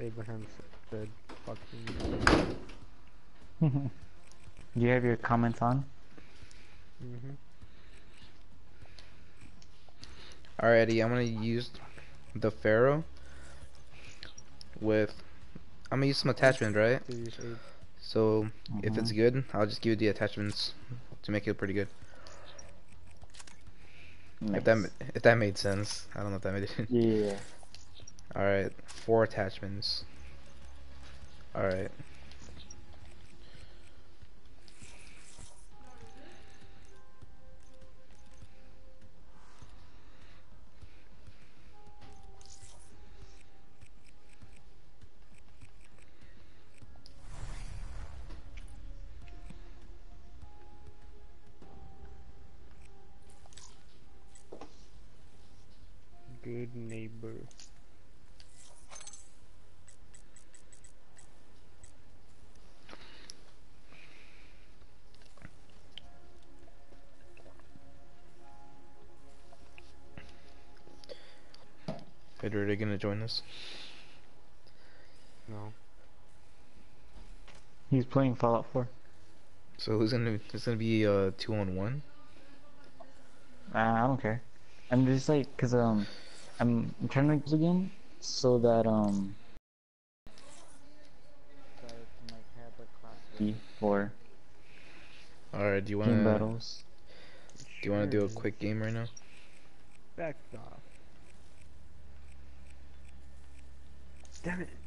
Abraham said, fucking. Do you have your comments on? Alrighty, I'm gonna use the Pharaoh with. I'm gonna use some attachment, right? Series 8. So if it's good, I'll just give you the attachments to make it pretty good. Nice. If that made sense, I don't know if that made it. Yeah. All right, 4 attachments. All right. Good neighbor. Are they gonna join us? No. He's playing Fallout 4. So it's gonna be 2-on-1. I don't care. I'm just like, cause I'm trying to do again so that so I can like have a class ready for All right. team battles. Do you wanna do a quick game right now? Back off. Damn it.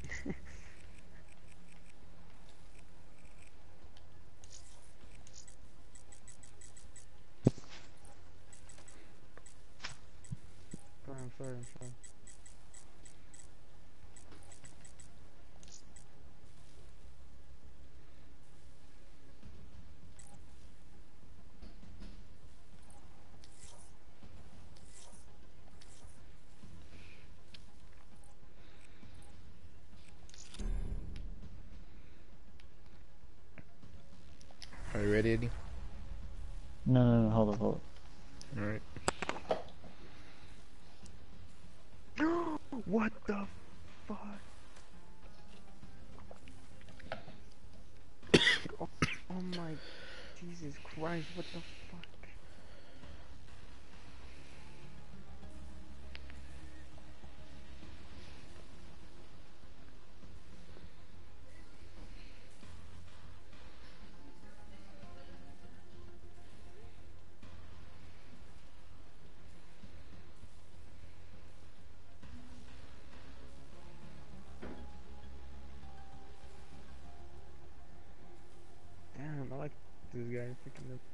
I'm sorry. Are you ready, Eddie? No, hold up. All right. What the fuck? Oh my Jesus Christ, what the fuck? Damn, I like this guy freaking up.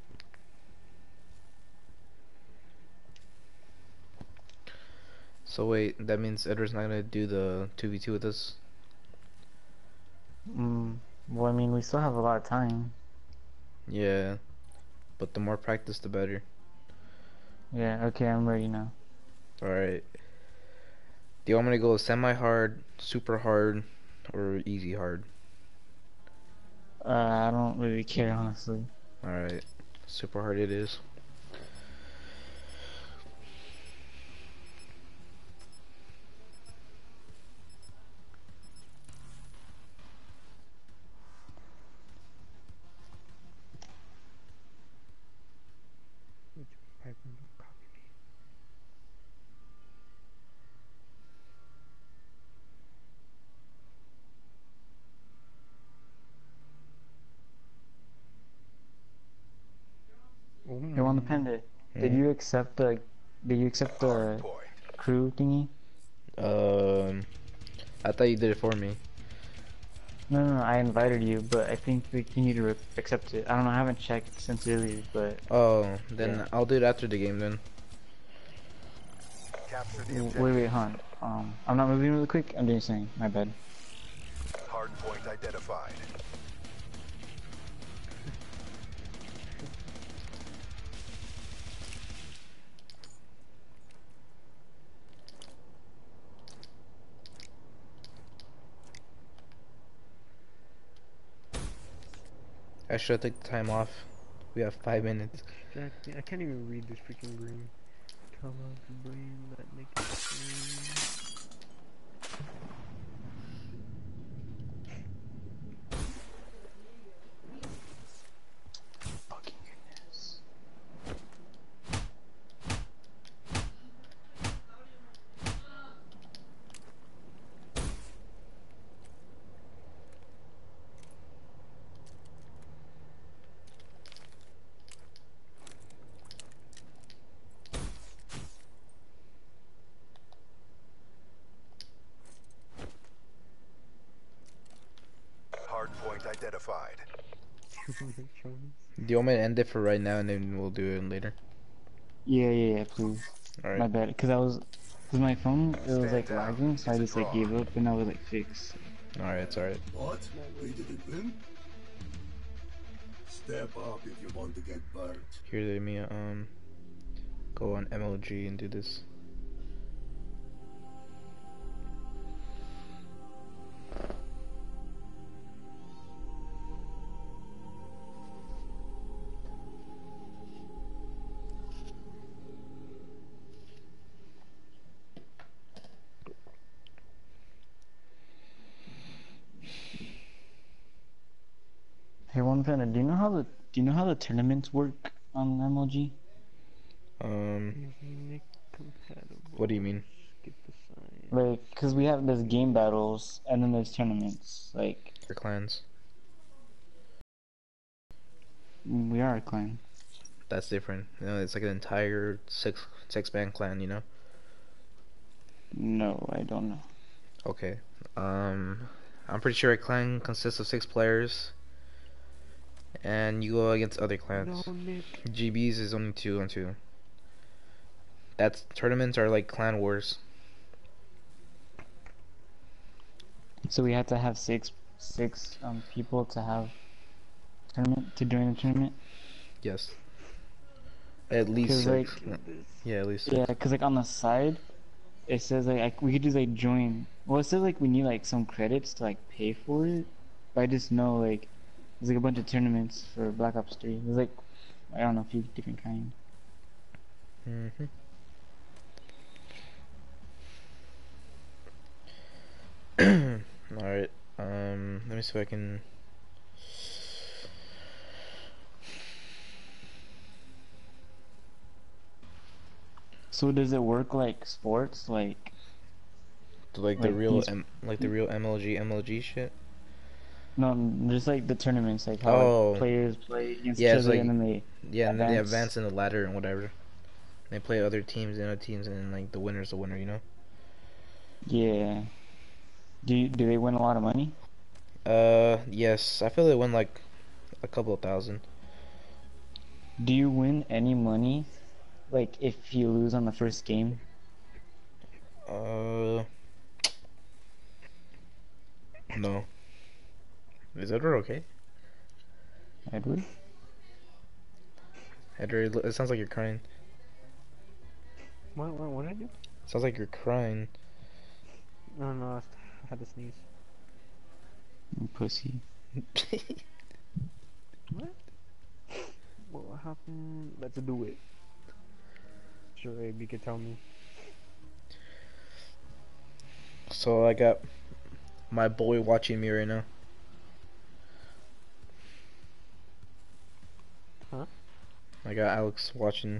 So wait, that means Edward's not gonna do the 2v2 with us? Well, I mean, we still have a lot of time. Yeah, but the more practice, the better. Yeah. Okay, I'm ready now. All right. Do you want me to go semi-hard, super hard, or easy hard? I don't really care, honestly. All right, super hard it is. Oh Hey, on the my. Panda, did you accept the crew thingy? Um, I thought you did it for me. No, I invited you, but I think we you need to accept it. I don't know, I haven't checked since earlier, but Oh, then yeah. I'll do it after the game then. Wait, hon. I'm not moving really quick. I'm doing something. My bad. Hardpoint identified. I should take the time off. We have 5 minutes. I can't even read this freaking green. Color of the brain that make it green. identified. Do you want me to end it for right now and then we'll do it later? Yeah, please. My Alright. bad, cause my phone, it was like Stand down. lagging, so I It's a just like draw. gave up and I was like fixed. Alright, it's alright. What? We didn't win? Step up if you want to get burnt. Here, let me go on MLG and do this. Hey, one Panda, do you know how the tournaments work on MLG? Nick compatible. What do you mean? Skip the sign. Like, cause we have there's game battles and then there's tournaments. Like, For clans? we are a clan. That's different. You know, it's like an entire six-man clan, you know? No, I don't know. Okay. I'm pretty sure a clan consists of 6 players. And you go against other clans. No, Nick. GBs is only 2 on 2. That's tournaments are like clan wars. So we have to have six people to have tournament to join the tournament. Yes. At least 'Cause, 6. like, Yeah, at least 6. Yeah, cause like on the side, it says like we could just like join. Well, it says like we need like some credits to like pay for it. But I just know like there's like a bunch of tournaments for Black Ops 3. There's like I don't know, a few different kinds. Mm-hmm. Alright, let me see if I can... So does it work like sports? Like Like the Like real these- like the real MLG shit? no, just like the tournaments, like how Oh. like, players play against Yeah, each it's other like- and then they Yeah, and then they Advance. advance in the ladder and whatever. They play other teams and other teams, and then like the winner's the winner, you know? yeah. Do they win a lot of money? Yes. I feel they win like a couple of thousand. Do you win any money? Like if you lose on the first game? No. Is Edward okay? Edward? Edward, it sounds like you're crying. What did I do? Sounds like you're crying. No, I had to sneeze. Pussy. What happened? Let's do it. Sure, Abe, you could tell me. So I got my boy watching me right now. Huh? I got Alex watching.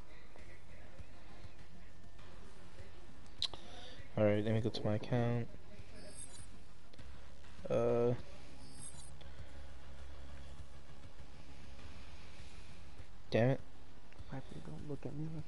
Alright, let me go to my account. Damn it. Piper, don't look at me like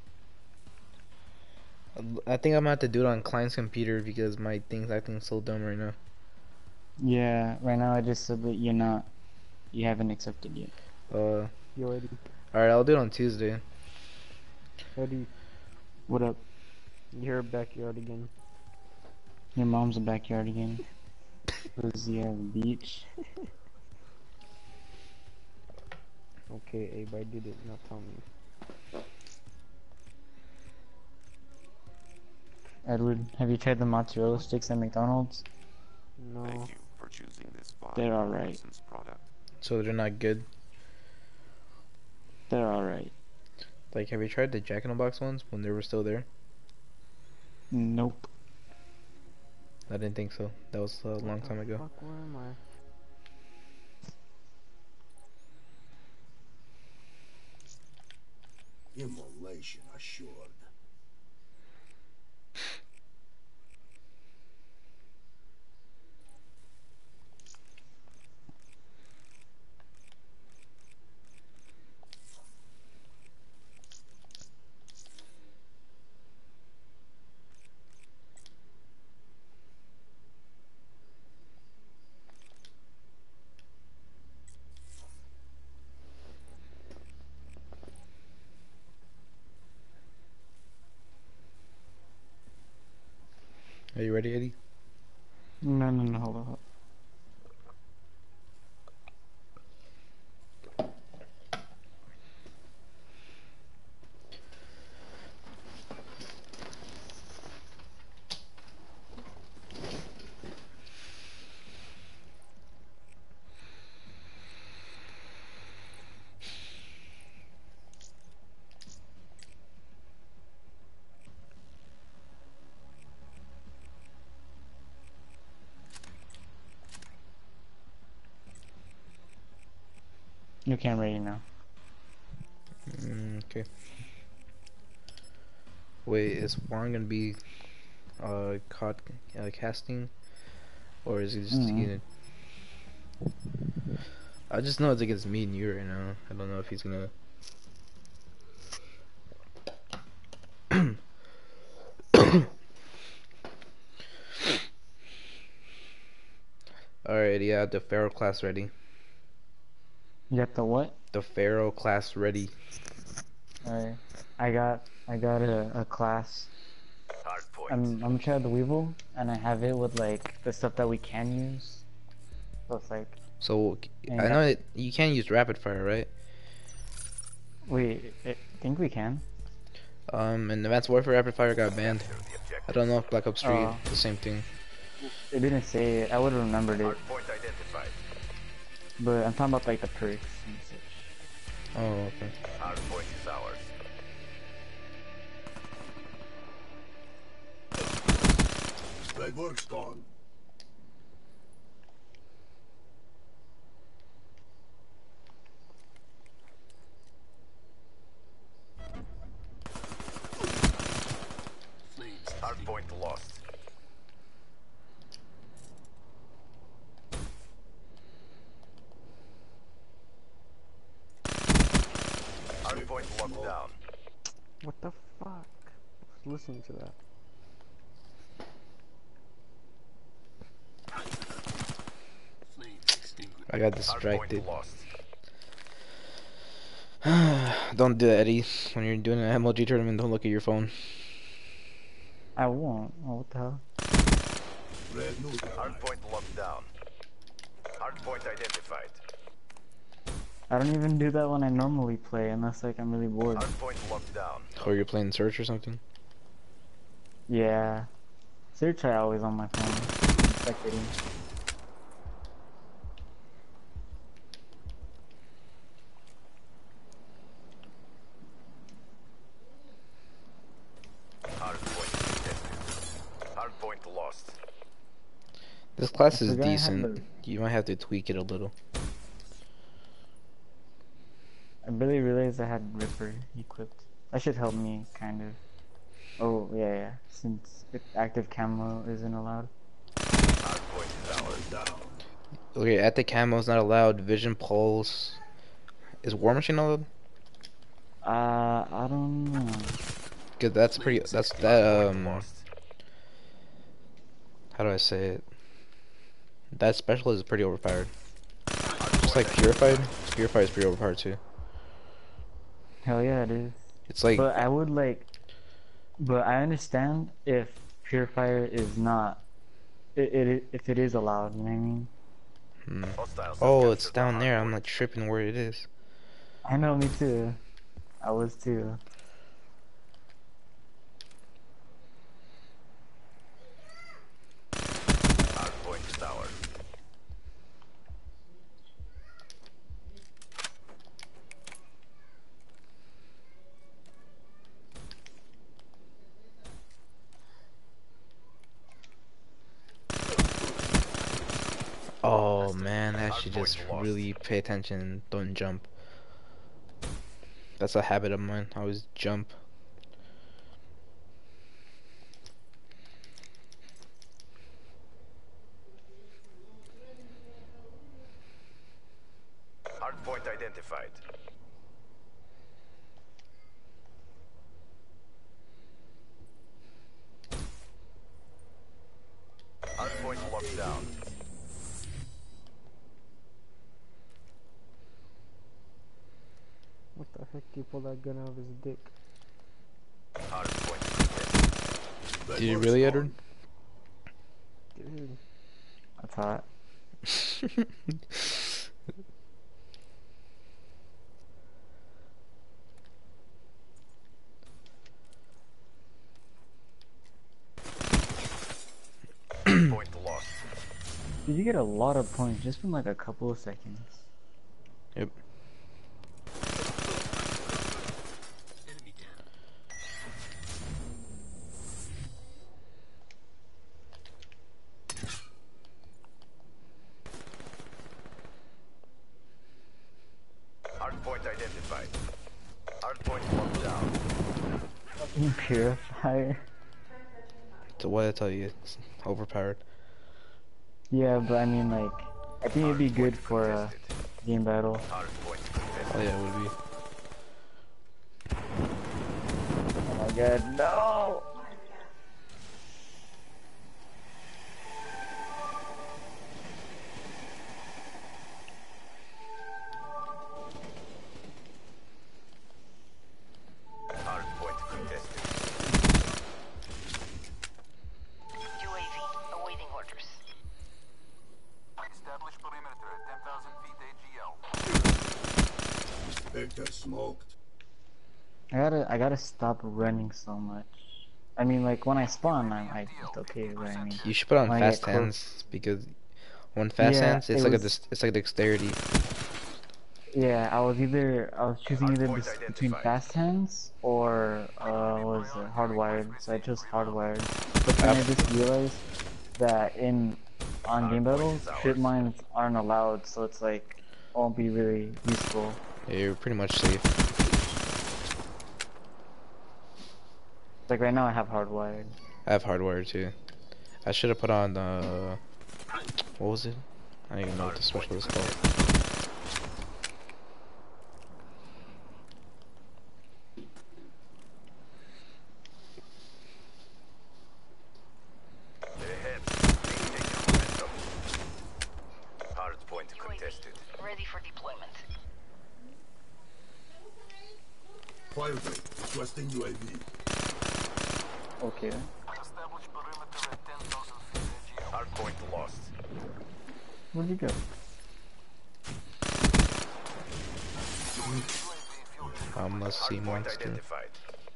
that. I think I'm gonna have to do it on client's computer because my thing's acting so dumb right now. Yeah, right now I just said that you haven't accepted yet. Yo, Eddie. Alright, I'll do it on Tuesday. Eddie, What up? you're backyard again. Your mom's a backyard again. Pussy at the beach. Okay, Abe, I did it. Now tell me. Edward, have you tried the mozzarella sticks at McDonald's? No. Thank you for choosing this fine They're alright. licensed product. So they're not good. They're alright. Like, have you tried the Jack in the Box ones when they were still there? Nope. I didn't think so. That was a long time ago. Fuck, where am I? Immolation assured. Are you ready, Eddie? No, no, no, hold on. Hold on. You can't ready now. Okay. Wait, is Juan gonna be caught casting, or is he just gonna? I just know it's against me and you right now. I don't know if he's gonna. Alright, yeah, the Pharaoh class ready. You got the what? The Pharaoh class ready. Alright. I got a class. Hard point. I'm trying the Weevil, and I have it with like the stuff that we can use. So it's like, So Yeah. I know that you can't use rapid fire, right? I think we can. In Advanced Warfare, rapid fire got banned. Capture the objective. I don't know if Black Ops 3 Oh. the same thing. It didn't say it. I would have remembered it, Hard point identified. but I'm talking about like the perks and such. Oh, okay. Hard point is ours. Legwork's gone. Hard point lost. Hard point locked down. What the fuck? I was listening to that. I got Hard distracted. point lost. Don't do that, Eddie. When you're doing an MLG tournament, don't look at your phone. I won't. Oh, what the hell? Red neutralized. Hard point locked down. Hard point identified. I don't even do that when I normally play, unless like I'm really bored. Hard point locked down. Or you're playing Search or something. Yeah. Search I always on my phone. Spectating. Hard point detected. Hard point lost. This class I is forgot I had decent. You might have to tweak it a little. I barely realized I had Ripper equipped. That should help me, kind of. Oh, yeah, yeah. Since active camo isn't allowed. Hard point is ours. Down. Okay, at the camo is not allowed. Vision Pulse. Is War Machine allowed? I don't know. Cause that's pretty. That's that. Point lost. How do I say it? That special is pretty overpowered. Hard Just point like Purified. Purified is pretty overpowered too. Hell yeah, it is. It's like But I would like. But I understand if Purifier is not. If it is allowed, you know what I mean? Hostiles have oh, it's captured the down hard there. I'm point. like tripping where it is. I know, me too. I was too. Hard point is ours. Oh man, I Hard should point just lost. really pay attention and don't jump. That's a habit of mine. I always jump. Hard point identified. Hard point locked down. What the heck? You pull that gun out of his dick. Hard point detected. Did you really, Edward? Dude. That's hot. Point lost. Did you get a lot of points just from like a couple of seconds? Yep. Hard point identified. Hard point locked down. Fucking purifier. So what I tell you, it's overpowered. Yeah, but I mean like, I think it'd be good Point for a contested. game battle. Hard point contested. Oh yeah, it would be. Oh my god, no! Hard point contested. UAV awaiting orders. Establish perimeter at 10,000 feet AGL. Vector smoked. I gotta stop running so much. I mean like when I spawn, it's okay, but I mean. You should put on When I get fast close- hands because when fast Yeah, hands, it's it like was- it's like dexterity. Yeah, I was choosing either Hardpoint between identified. fast hands or what was it, hardwired. So I chose hardwired. But then I just realized that on game battles, trip mines aren't allowed, so it's like won't be really useful. Yeah, you're pretty much safe. Like right now I have hardwired. I have hardwire too. I should have put on what was it? I don't even know what the special is called. Ahead. Maintaining momentum. Hard point contested. Ready for deployment. Firebreak. Requesting UAV. Okay. Establish perimeter at 10,000 feet AGL. Hard point lost. Where'd you go? I must see Hard point monster. identified.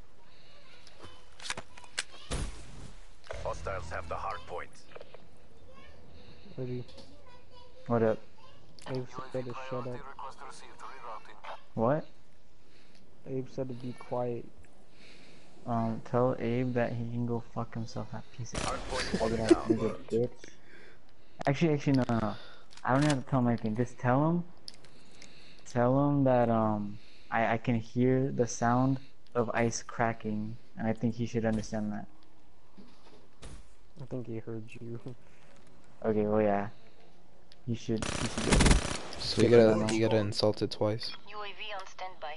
Hostiles have the hard point. Ready? What up? Abe said to shut up. Request received. Rerouting. What? Abe said to be quiet. Tell Abe that he can go fuck himself at piece of Hard point all locked that down. nigga bitch. Actually, no. I don't have to tell him anything. Just tell him. Tell him that I can hear the sound of ice cracking, and I think he should understand that. I think he heard you. Okay, well yeah. You should get it. So you gotta insult it twice. UAV on standby.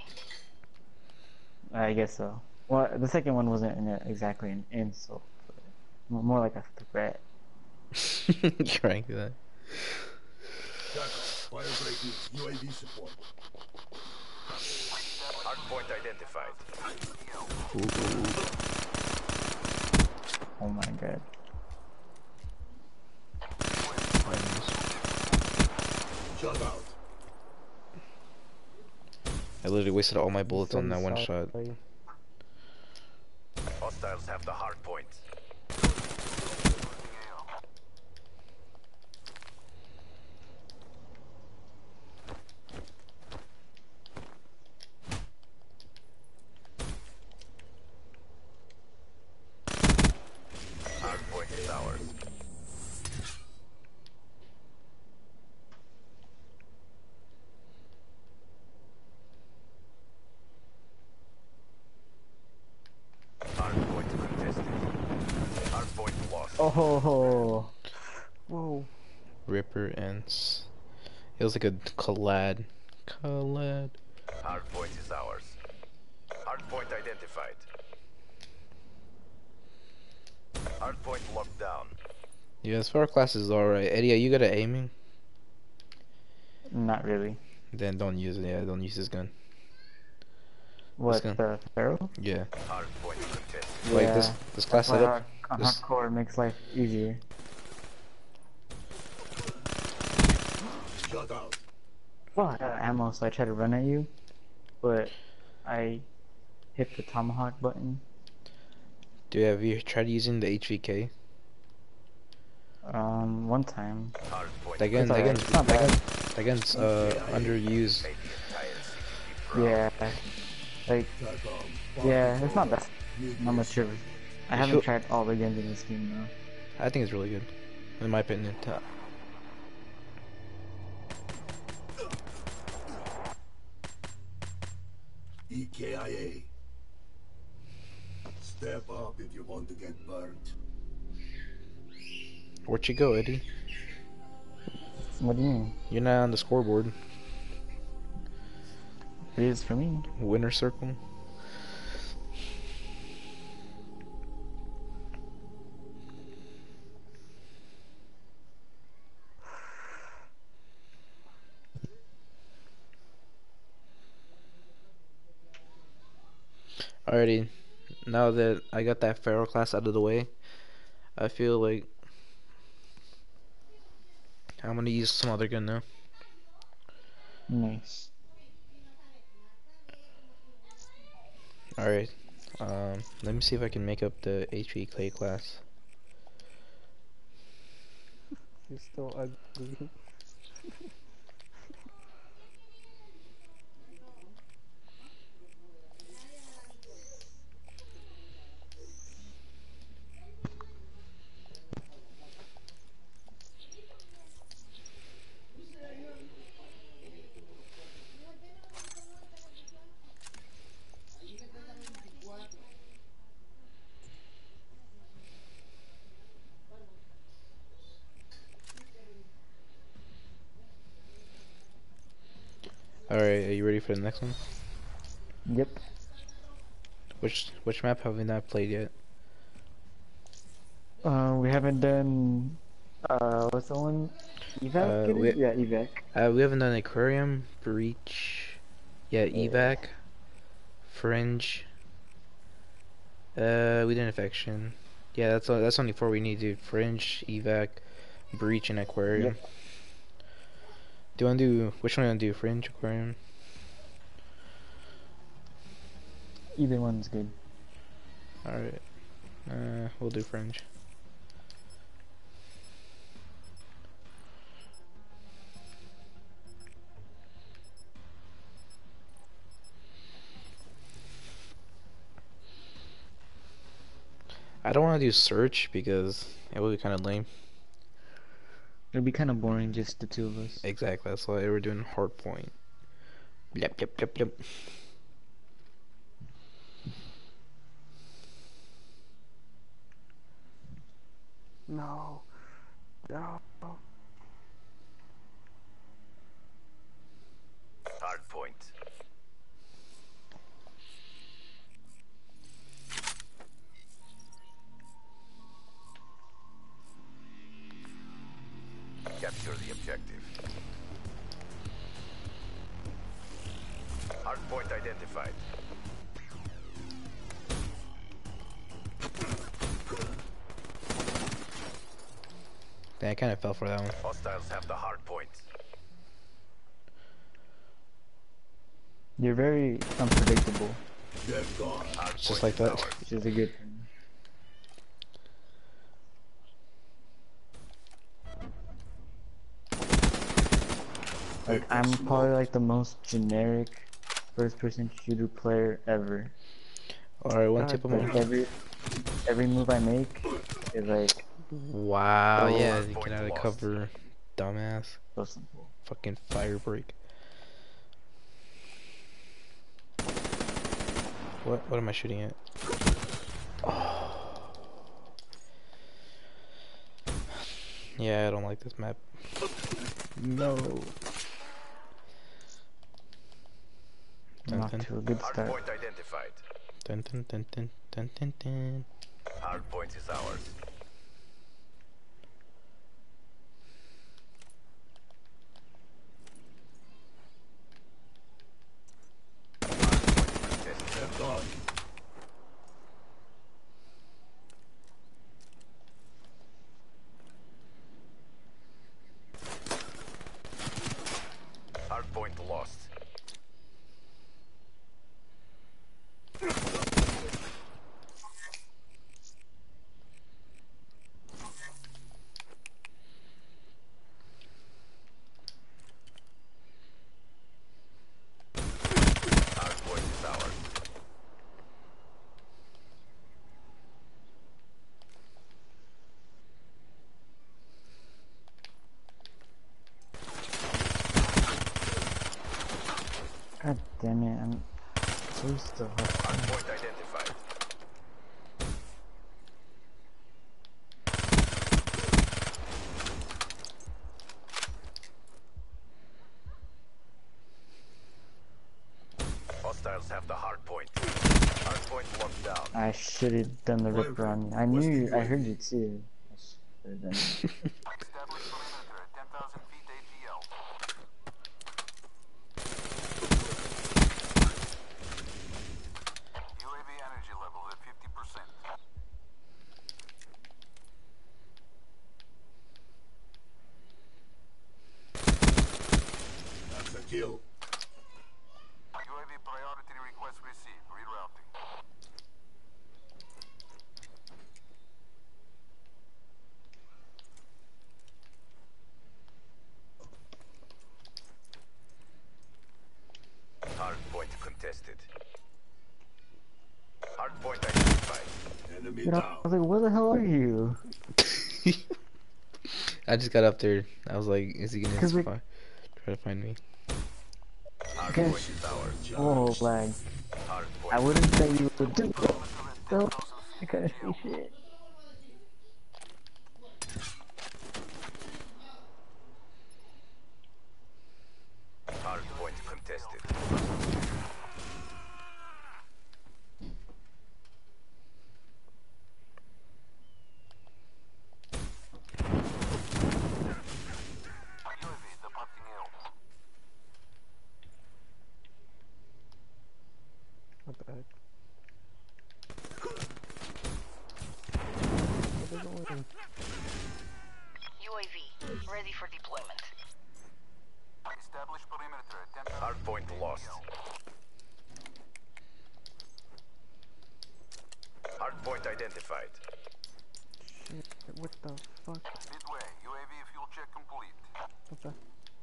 I guess so. Well, the second one wasn't exactly an insult, but more like a threat. You're right, that. Jackal. Firebreak needs UAV support. Hard point identified. Oh my god. Shut out. I literally wasted all my bullets Said on that he's one shot. sorry. Hostiles have the hard point. Hard point is ours. Hard point contested. Hard point lost. Oh, Whoa. Ripper ends. It was like a collad. Collad. Hard point is ours. Hard point identified. Hard point locked down. Yeah, as far as class is alright. Eddie, are you good at aiming? not really. Then don't use it. Yeah, don't use this gun. What, gun. the Pharaoh? Yeah. Hard point contested. Like Yeah, this class that's why setup. hard- this- hardcore makes life easier. Shut out. Well, I got ammo, so I tried to run at you, but I hit the tomahawk button. Dude, have you tried using the HVK? One time. Hard point. That gun, It's that alright, gun's, it's not that bad. gun, that gun's underused. Make the entire city proud. Yeah, like, Satcom. yeah, it's not bad. Not much of. I You haven't feel- tried all the guns in this game though. I think it's really good, in my opinion. EKIA. Step up if you want to get burnt. Where'd you go, Eddie? What do you mean? You're not on the scoreboard. It is for me. Winner circle. Alrighty, now that I got that Pharaoh class out of the way, I feel like I'm gonna use some other gun now. Nice. Alright, let me see if I can make up the HV Clay class. You're still ugly. Alright, are you ready for the next one? Yep. Which map have we not played yet? We haven't done. What's the one? Evac? it is? Yeah, evac. We haven't done Aquarium, Breach, yeah, Evac, Fringe. We did Infection. Yeah, that's only 4 we need to do. Fringe, Evac, Breach, and Aquarium. Yep. Do you want to do, which one do you want to do? Fringe, Aquarium? Either one's good. Alright. We'll do Fringe. I don't want to do Search because it would be kind of lame. It'd be kind of boring, just the two of us. Exactly, that's why we're doing Hardpoint. Yep, yep, yep, yep. No. No. Hard point. Capture the objective. Hard point identified. Dang, I kind of fell for that one. Hostiles have the hard point. You're very unpredictable, Get gone. Hard It's just point like is that. ours. which is a good thing. Like, I'm probably like the most generic first-person shooter player ever. Alright, one God tip of damn. my... Every move I make is like Wow, Oh, yeah, hard you point get out of lost. cover. Dumbass. so simple. Fucking fire break. What am I shooting at? Oh. Yeah, I don't like this map. No. Dun, Not dun. to a good Hard start. point identified. Dun dun dun dun dun dun dun. Hard point is ours. Get gone. Hardpoint is ours. God damn it, I'm so still. Hardpoint identified. Hostiles have the hardpoint. Hardpoint locked down. I should have done the rip run. I heard you too. I should have done it. Establish perimeter at 10,000 feet AGL. UAV energy level at 50%. That's a kill. UAV priority request received. Rerouting. Hardpoint contested. Hardpoint identified. Enemy You know, down. I was like, where the hell are you? I just got up there. I was like, is he gonna 'Cause we- try to find me? Hardpoint is ours. Oh, lag. Hardpoint. I wouldn't say you would do that. So, I couldn't see shit. Hardpoint contested. UAV departing AO. What the heck? What are they doing? UAV, ready for deployment. Establish perimeter at 10,000 Hardpoint feet lost. AGL. Hardpoint identified. Shit, what the fuck? Midway, UAV fuel check complete. What the?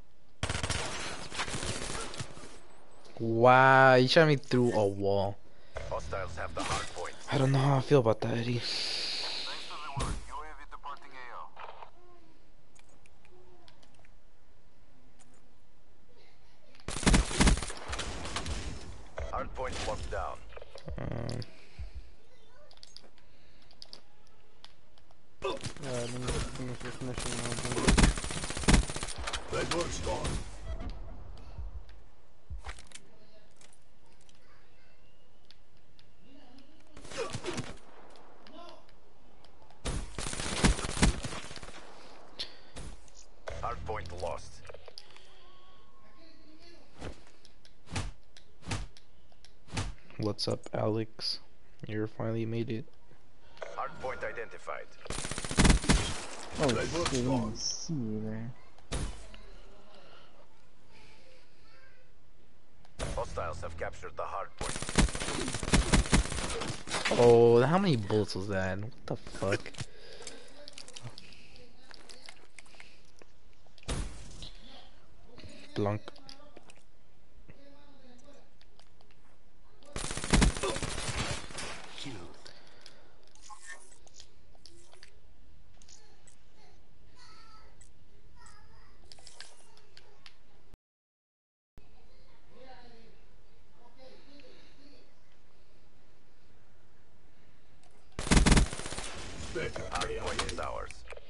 Wow, you shot me through a wall. Hostiles have the hardpoint. I don't know how I feel about that, Eddie. Thanks to the work, UAV departing AO. Hardpoint locked down. Let me finish this mission and I'll do it. Red work's gone. Hardpoint lost. What's up, Alex? You finally made it. Hardpoint identified. Oh, Red shit, work's I didn't gone. even see you there. Hostiles have captured the hardpoint. Oh, how many bullets was that? What the fuck? Blanc. Better Hardpoint is ours.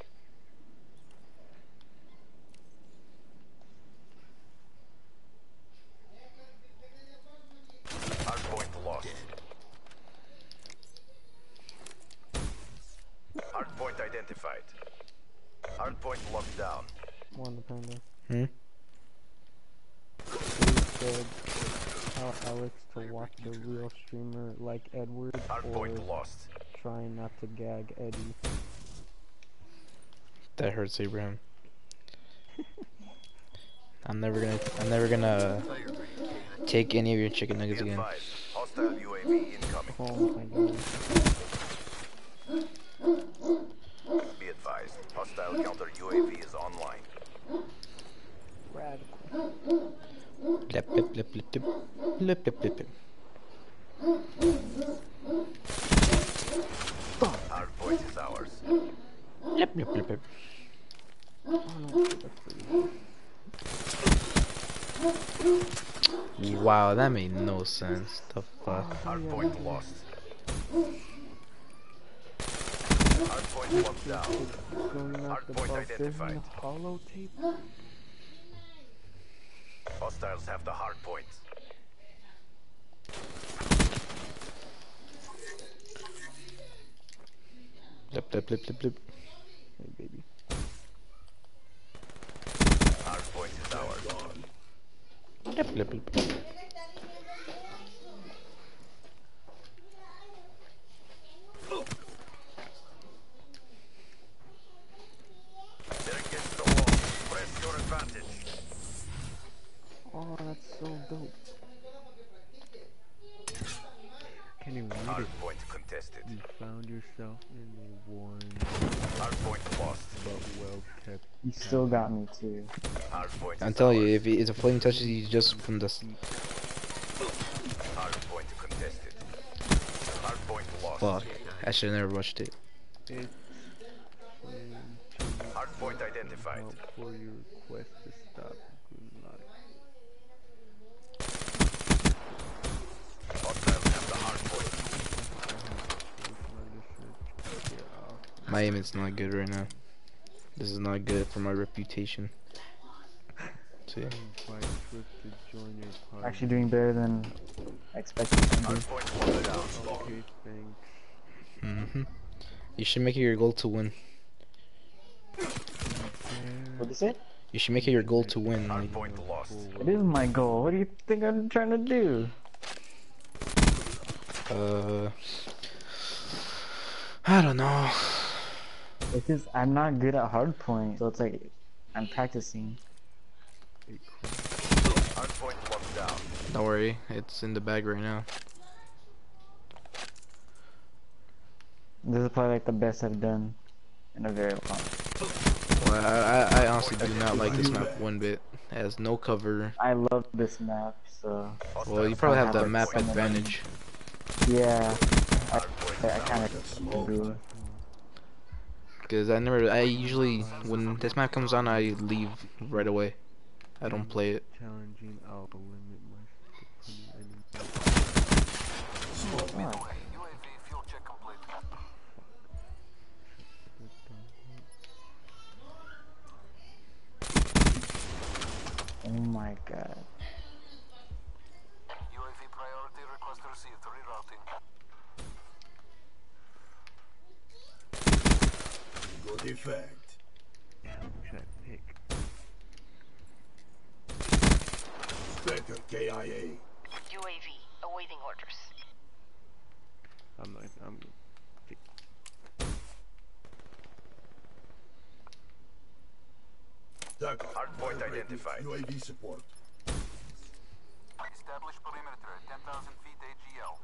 Hardpoint lost. Hardpoint identified. Hardpoint locked down. One the panda. Hmm? They said tell Alex to watch the real streamer like Edward or Hardpoint lost. try not to gag Eddie. That hurts, Abraham. I'm never gonna take any of your chicken nuggets Be again. advised, Hostile UAV incoming. Oh my god. Be advised, hostile counter UAV is online. Radical. Lip, lip, lip, lip, lip. Lip, lip, lip, lip. Hard point is ours. Lip, lip, lip, lip. Wow, that made no sense. The fuck? Hard point lost. Hard point locked down. Going Hard after point about identified. 7 hollow tape. Hostiles have the hard point. Lip, lip, lip, lip, lip. Hey baby. Hard point is ours. Lip, lip, lip. They're against the wall. Press your advantage. Oh, that's so dope. Can you read Hard it? point contested. You found yourself in a worn Hard point lost. but well kept. You still got me too. Hard point I'm is telling you, ours. if a flame touches you just from the Hard point contested. Hard point lost. fuck, I should have never rushed it. It's Hard point identified. help for your request to stop. Good luck. Hostiles have the hard point. My aim is not good right now. This is not good for my reputation. See? Invite Swift to join your party. Actually doing better than I expected to do. Hard point locked down. Okay, thanks. You should make it your goal to win. What'd you say? You should make it your goal to win. Hard Like, point lost. It is my goal. What do you think I'm trying to do? I don't know. It's just I'm not good at hardpoint, so it's like I'm practicing. Hard point locked down. Don't worry, it's in the bag right now. This is probably like the best I've done in a very long time. Well, I honestly do not like this map one bit. It has no cover. I love this map, so Well, you probably have the map advantage. yeah, Hard point I kind of do. Because I usually, when this map comes on, I leave right away. I don't play it. Challenging, I'll limit my Midway, UAV fuel check complete. Oh my god. UAV priority request received. Rerouting. Good effect. check pick. Spectre KIA. UAV awaiting orders. I'm Duck. Hard point identified. UAV support. Establish perimeter at 10,000 feet AGL.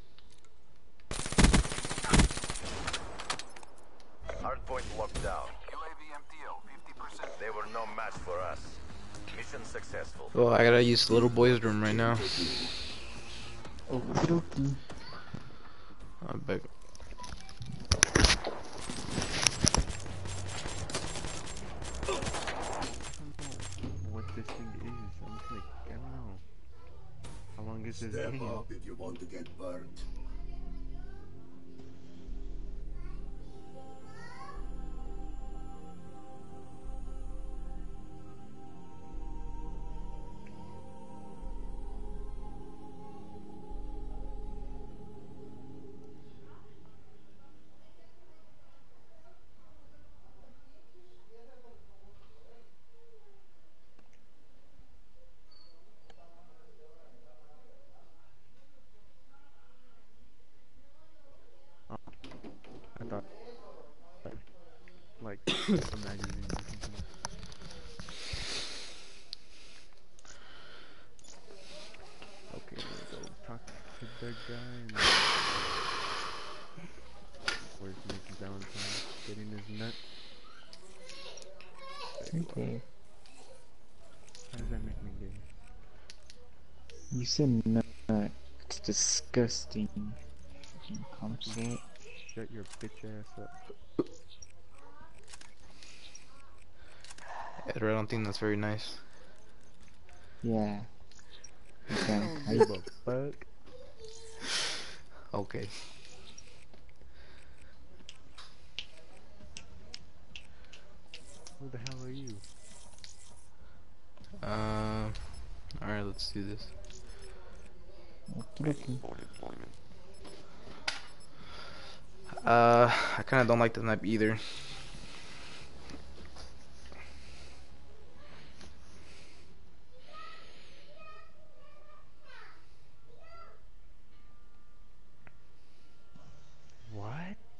Hard point locked down. UAV MTL 50%. They were no match for us. Mission successful. Well, I gotta use the little boy's room right now. Okie dokie. I beg. what this thing is. I'm just like, I don't know. How long is this Step game? up if you want to get burnt. I thought, like, a magazine or something. Okay, there we go. Talk to the Time. Where's Nathan Valentine? Getting his nut. Okay. How does that make me gay? You said nut. It's disgusting. Fucking compliment. Shut your bitch ass up. Edward, I don't think that's very nice. Yeah. Okay. Give a fuck. Okay. Who the hell are you? Alright, let's do this. I kinda don't like the map either. What?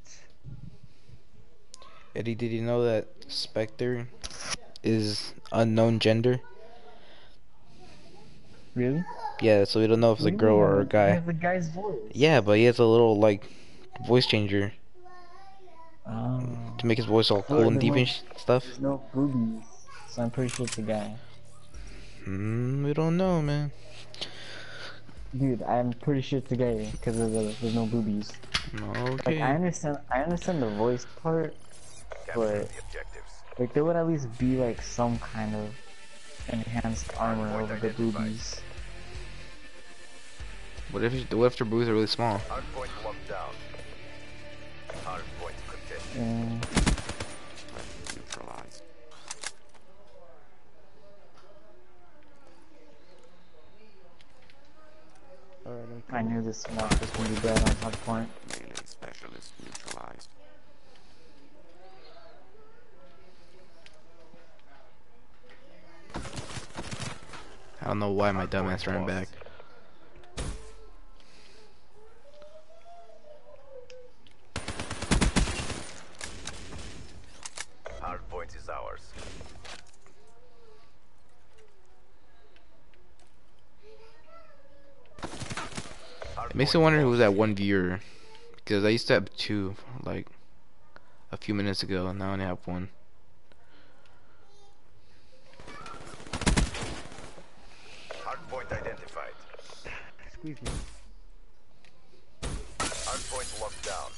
Eddie, did you know that Spectre is unknown gender? Really? Yeah, so we don't know if it's a girl or a He guy. has a guy's voice. Yeah, but he has a little like voice changer Oh. to make his voice all cool Well, and there's deep no- and stuff. There's no boobies, so I'm pretty sure it's a guy. We don't know, man. Dude, I'm pretty sure it's a guy because there's no boobies. Like Okay. I understand the voice part, Capture but the objectives. like there would at least be like some kind of enhanced armor over the boobies. What if their boobs are really small? Hardpoint locked down. Hardpoint contested. Yeah. Neutralized. Alright, I knew this map was gonna be bad on hard point. Melee specialist neutralized. I don't know why my dumbass ran back. Hardpoint is ours. It makes me wonder who was that one viewer, because I used to have two, like a few minutes ago, and now I only have one. Hardpoint identified. Squeeze me. Hardpoint locked down.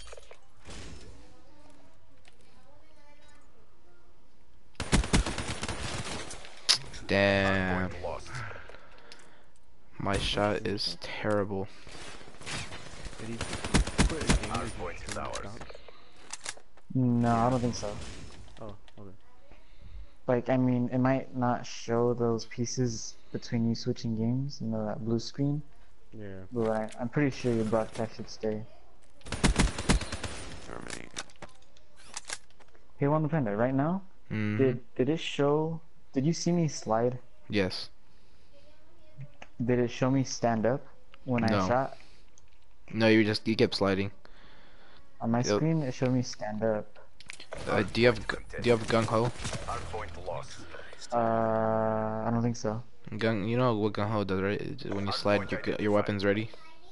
Damn, Hardpoint lost. my shot is terrible. Eddie, quit a game or Hardpoint just is turn ours. this down? No, I don't think so. Oh, okay. Like, I mean, it might not show those pieces between you switching games, you know, that blue screen, Yeah. but I'm pretty sure your broadcast should stay. Terminated. Hey, One Defender, right now, Mm. did it show, did you see me slide? Yes. Did it show me stand up when No. I shot? No, you kept sliding. On my Yep. screen, it showed me stand up. Do you have gung ho? Hardpoint lost. I don't think so. You know what gung ho does, right? It's when you slide, your weapon's ready.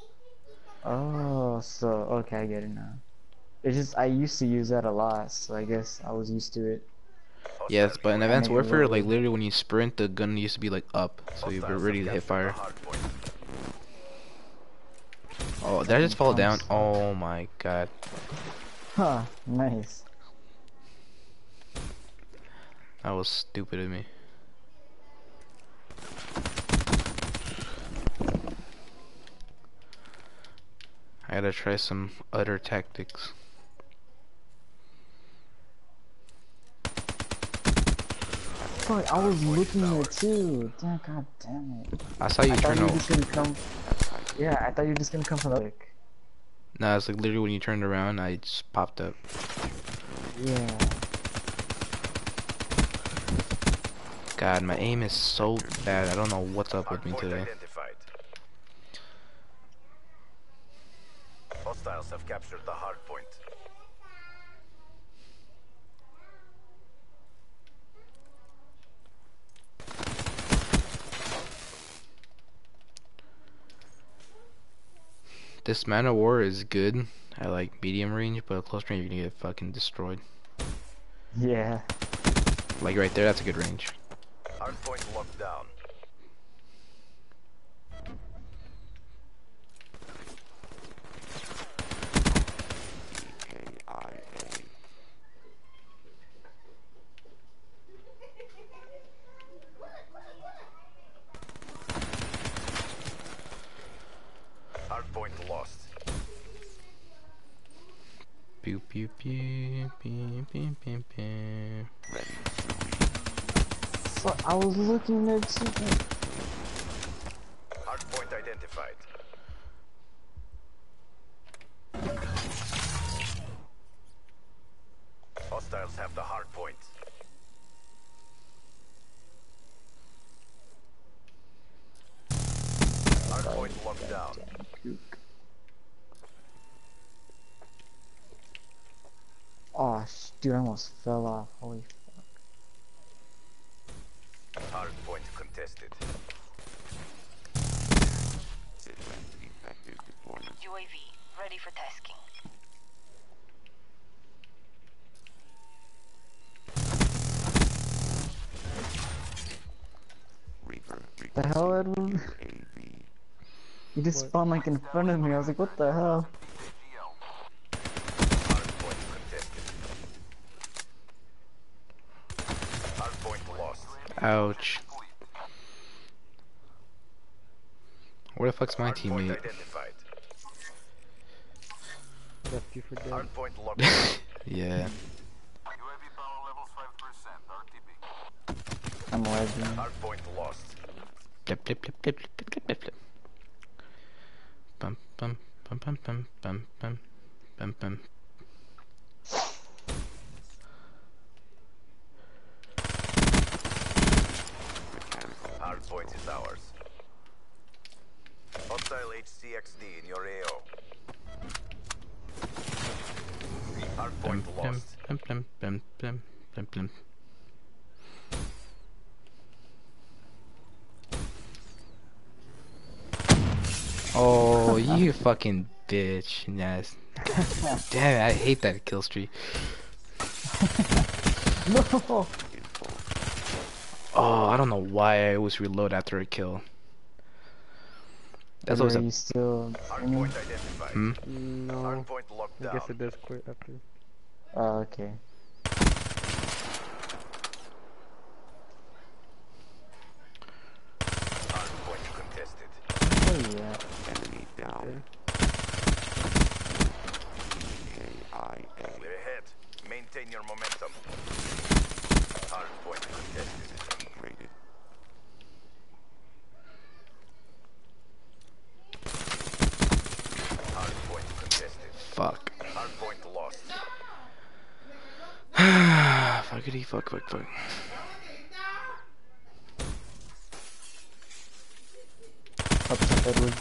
Oh, so, okay, I get it now. It's just, I used to use that a lot, so I guess I was used to it. Yes, but in I Advanced make it Warfare, like look- literally when you sprint, the gun used to be like up, so you were ready to hit fire. Oh, did I just fall down? Oh my god. Huh, nice. That was stupid of me. I gotta try some other tactics. Fuck, I was looking there too. Damn, god damn it. I saw you I thought turn you were over. just gonna come. Yeah, I thought you were just gonna come from the back. Nah, it's like literally when you turned around, I just popped up. Yeah. God, my aim is so bad. I don't know what's up with me today. Identified. Hostiles have captured the hard point. This Man of War is good at like medium range, but at close range you're gonna get fucking destroyed. Yeah. Like right there, that's a good range. Hardpoint locked down. EKIA. Hardpoint lost. Pew pew pew pew pew pew pew. Ready. Fuck, I was looking at something. Hardpoint identified. Hostiles have the hardpoint. Hardpoint locked down. Oh, dude, I almost fell off. Holy fuck. Hardpoint contested. Sit-rep effective deployment. UAV, ready for tasking. Reaper The hell, requesting Edwin? UAV. You just spawned like in front of me. I was like, what the hell? Hardpoint contested. Hardpoint lost. Ouch. Where the fuck's my Hardpoint teammate? identified. Left you for dead. Hardpoint locked down. Yeah. UAV power levels 5%. RTB. I'm lagging. Hardpoint lost. Blip blip blip blip blip blip blip blip. Bum bum bum bum bum bum bum bum bum. Hardpoint is ours. Hostile HCXD in your AO. Blum Hardpoint blum lost. blum blum blum blum blum blum. Oh, you fucking bitch. Yes. Damn it, I hate that kill streak. No! Oh, I don't know why I always reload after a kill. That's always Are a... you still streaming? Hardpoint identified. Hmm? No. Hardpoint locked I down. guess it does quit after. Oh, okay. Hardpoint contested. Oh, yeah. Enemy down. EKIA. We're ahead. Maintain your momentum. Hardpoint contested. Degraded. Hardpoint contested. Fuck. Hardpoint lost. Fuckity fuck fuck fuck. Up top, Edward.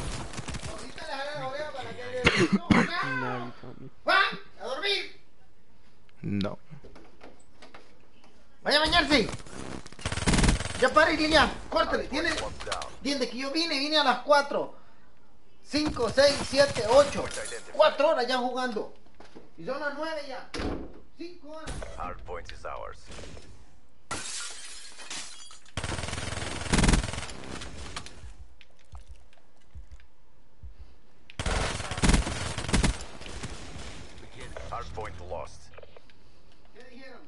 Now you caught me. No. Vaya a bañarse. Ya pare, línea. Córtale. Tiene, Hardpoint locked down. entiende que yo vine a las 4, 5, 6, 7, 8. 4 horas ya jugando. Y son las 9 ya. 5 horas. Hardpoint is ours. Hardpoint lost. ¿Qué dijeron?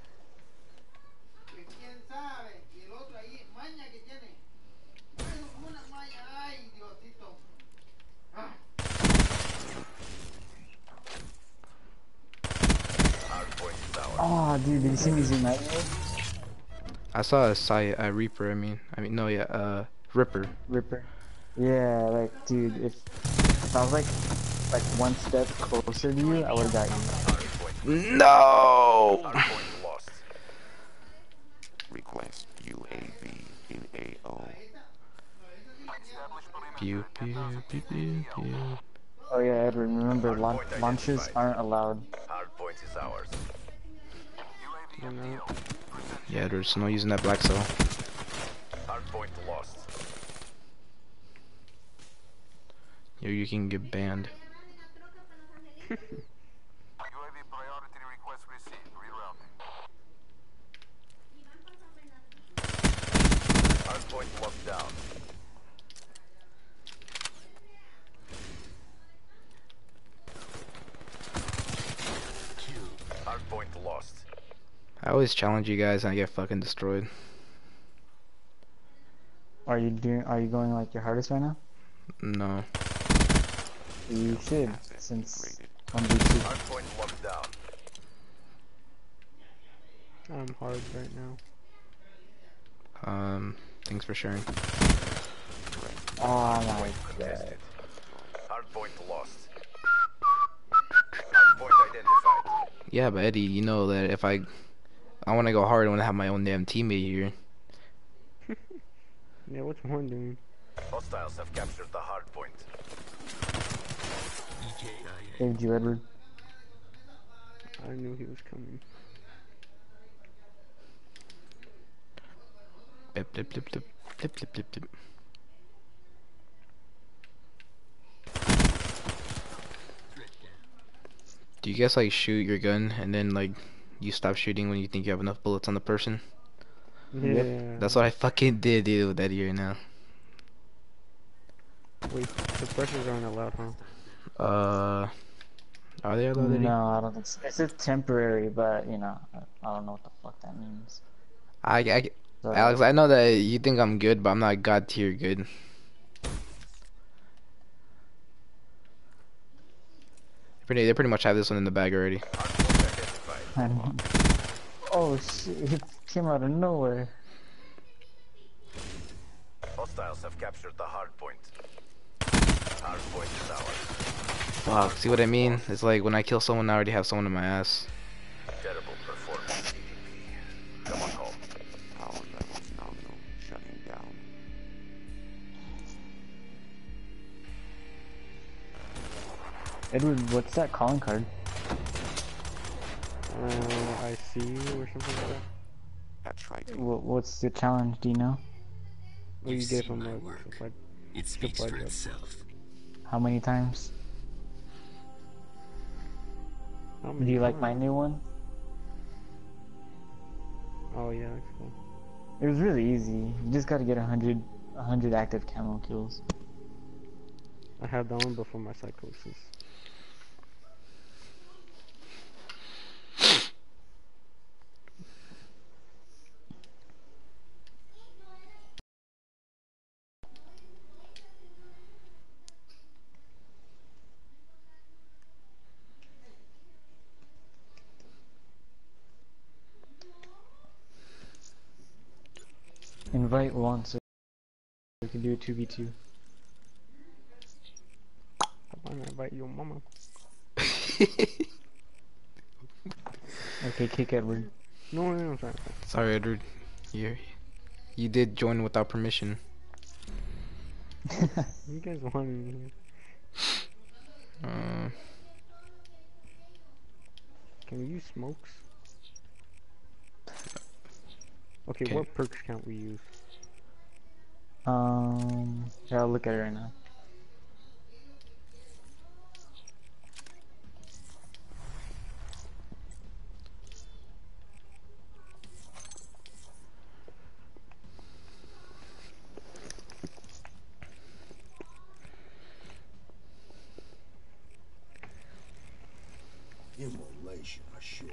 Que quién sabe. Y el otro ahí, maña que tiene. Bueno, una maña. Ay, Diosito. Ah. Hardpoint is ours. Oh, dude, did you see me zoom out? I saw a Reaper, I mean no, yeah, Ripper. Ripper. Yeah, like, dude, if I was like one step closer to you, I would've got you. Hardpoint. No! Hardpoint lost. Request UAV in AO. Pew pew pew pew pew. Oh yeah, Edward, remember, launches aren't allowed. Hardpoint is ours. I know. Yeah, there's no using that black cell. Hardpoint lost. You can get banned. UAV priority request received. Rerouting. Hardpoint locked down. Hardpoint lost. I always challenge you guys and I get fucking destroyed. Are you going like your hardest right now? No. You should, since 1v2. Hardpoint locked down. I'm hard right now. Thanks for sharing. Oh my god. Hardpoint lost. Hardpoint identified. Yeah, but Eddie, you know that if I want to go hard, I want to have my own damn teammate here. Yeah, what's one doing? Hostiles have captured the hardpoint. Saved you, Edward. I knew he was coming. Blip, blip, blip, blip, blip, blip, blip, blip. Do you guys like shoot your gun and then like you stop shooting when you think you have enough bullets on the person? Yeah. That's what I fucking did, dude, with Eddie right now. Wait, suppressors aren't allowed, huh? Are they allowed, Eddie? No, I don't think so. It's just temporary, but you know, I don't know what the fuck that means. So, Alex, I know that you think I'm good, but I'm not god tier good. They pretty much have this one in the bag already. Hardpoint identified. oh shit, it came out of nowhere. Hostiles have captured the hardpoint. Hardpoint is ours. Fuck, see what I mean? It's like when I kill someone, I already have someone in my ass. Terrible performance. Come on home. Power levels nominal. Shutting down. Edward, what's that calling card? I see you or something like that. That's right. What's the challenge? Do you know? What you gave him like It speaks for itself. How many times? how Do many you like my times? new one? Oh yeah, that's cool. It was really easy. You just gotta get 100 active camo kills. I had that one before my psychosis. Invite once so we can do a 2v2. I'm gonna invite your mama. Okay, kick Edward. No, I'm sorry. Sorry, Edward. You did join without permission. You guys want me here? Can we use smokes? Okay, Okay. what perks can't we use? Here, I'll look at it right now. Immolation assured.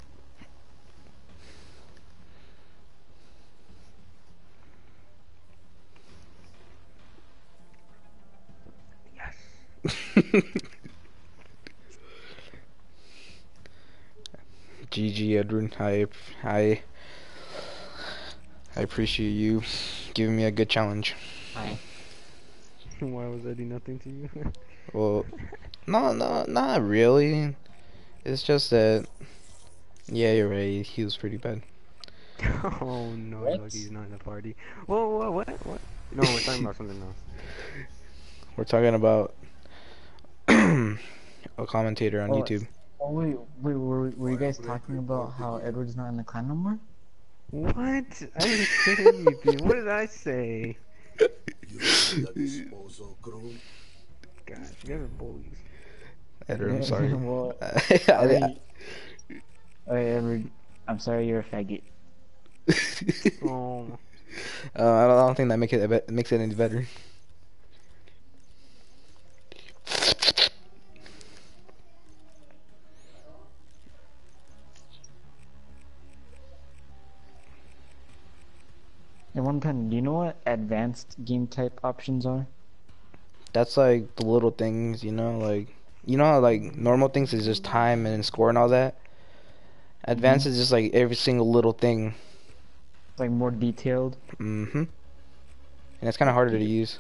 GG, Edward. I appreciate you giving me a good challenge. Hi. Why was Eddie nothing to you? Well, no, not really. It's just that, yeah, you're right. He was pretty bad. Oh no, What? look, he's not in the party. Whoa, what? No, we're talking about something else. We're talking about a commentator on Oh, YouTube. Oh wait, were you guys talking about how Edward's not in the clan no more? What? I didn't say anything. What did I say? You see the disposal crew? Gosh, you guys are bullies. Edward, I'm sorry. Well, Edward, I'm sorry you're a faggot. Oh. I don't think that makes it any better. At one time, do you know what advanced game type options are? That's like the little things, you know, like how like normal things is just time and score and all that. Advanced is just like every single little thing. Like more detailed. Mm-hmm. And it's kind of harder to use.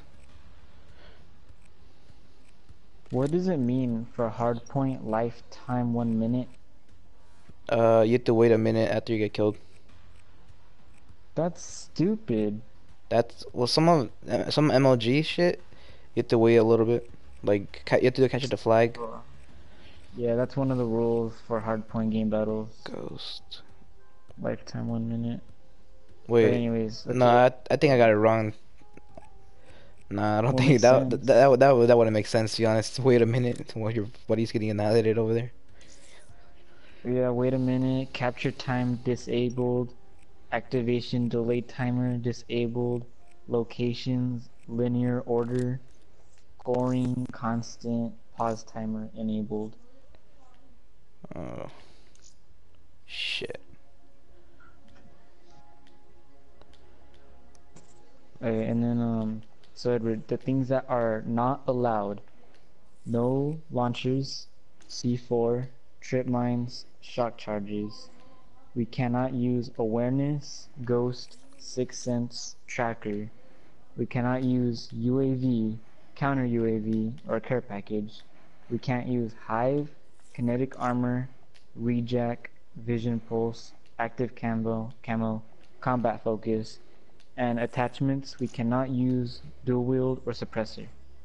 What does it mean for hardpoint lifetime 1 minute? You have to wait a minute after you get killed. That's stupid. That's some MLG shit. You have to wait a little bit. Like you have to catch the flag. Yeah, that's one of the rules for hardpoint game battles. Ghost. Lifetime 1 minute. Wait. But anyways, okay. No, I think I got it wrong. Nah, I don't think that wouldn't make sense, to be honest. Wait a minute while your buddy's getting annihilated over there. Yeah, wait a minute. Capture time disabled. Activation delay timer disabled. Locations linear order. Scoring constant pause timer enabled. Oh. Shit. Okay, and then so Edward, the things that are not allowed: no launchers, C4, trip mines, shock charges. We cannot use awareness, ghost, sixth sense, tracker. We cannot use UAV, counter UAV, or care package. We can't use hive, kinetic armor, rejack, vision pulse, active camo, combat focus, and attachments. We cannot use dual wield or suppressor.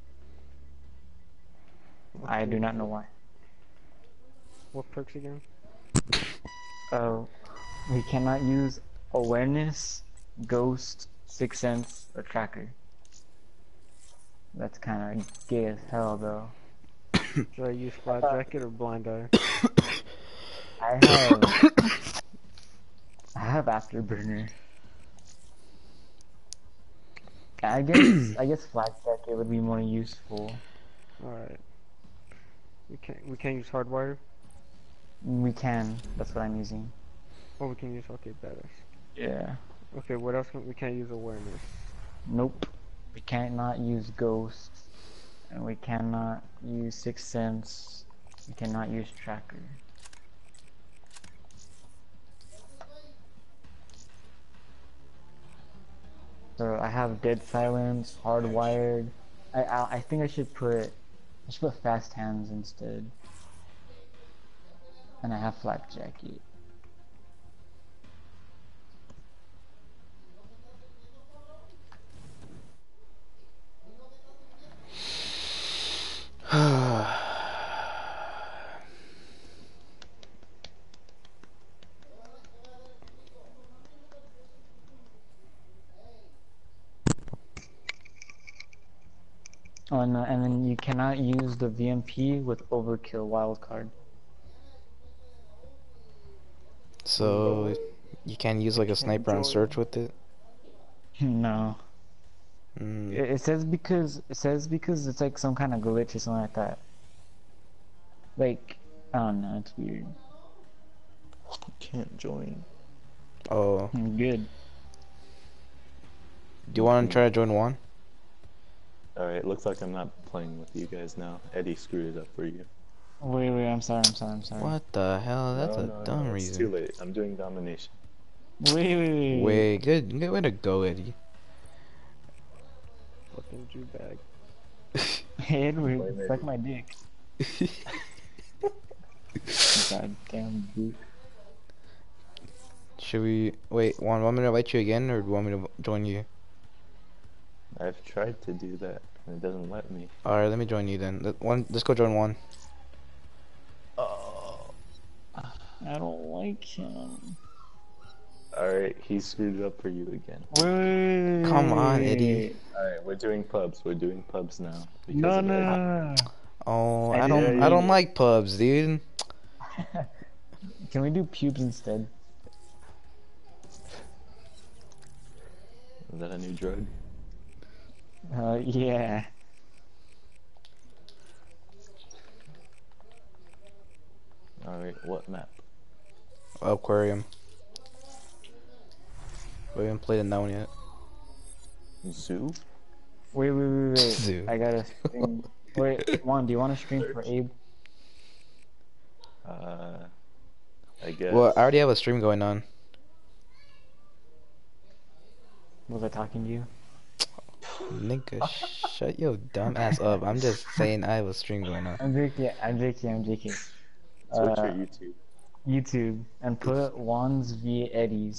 I do not know why. What perks again? We cannot use awareness, ghost, sixth sense, or tracker. That's kind of gay as hell, though. Should I use flat jacket or blind eye? I have afterburner. I guess flat jacket would be more useful. Alright. We can't use hardwire? We can. That's what I'm using. Oh, we can use, okay, badass. Yeah. Okay, what else we can't use awareness? Nope. We cannot use ghost. And we cannot use sixth sense. We cannot use tracker. So I have dead silence, hardwired. I think I should put fast hands instead. And I have flak jacket. Oh, and then you cannot use the VMP with overkill wildcard. So you can't use like a sniper on search with it? No. It says because it's like some kind of glitch or something like that. Like, I don't know, it's weird. Can't join. Oh. Good. Do you want to try to join one? Alright, looks like I'm not playing with you guys now. Eddie screwed it up for you. Wait, I'm sorry. What the hell? That's a dumb reason. It's too late. I'm doing domination. Wait. Wait, good way to go, Eddie. Fucking Jew bag. Hey, Edward, suck my dick. Goddamn dude. Should we wait? Want me to invite you again, or do you want me to join you? I've tried to do that, and it doesn't let me. All right, let me join you then. Let's go join one. I don't like him. Alright, he screwed it up for you again. Wait. Come on, Eddie. Alright, we're doing pubs. We're doing pubs now. because No, of no, Eddie. no, no. Oh, I Eddie, don't Eddie. like pubs, dude. Can we do pubes instead? Is that a new drug? Yeah. Alright, what map? Aquarium. We haven't played in that one yet. Zoo? Wait. Zoo. I gotta stream. Wait, Juan, do you want to stream for Abe? I guess. Well, I already have a stream going on. Was I talking to you? Nigga, shut your dumb ass up. I'm just saying I have a stream going on. I'm joking. Switch your YouTube. YouTube and put Juan's v Eddie's.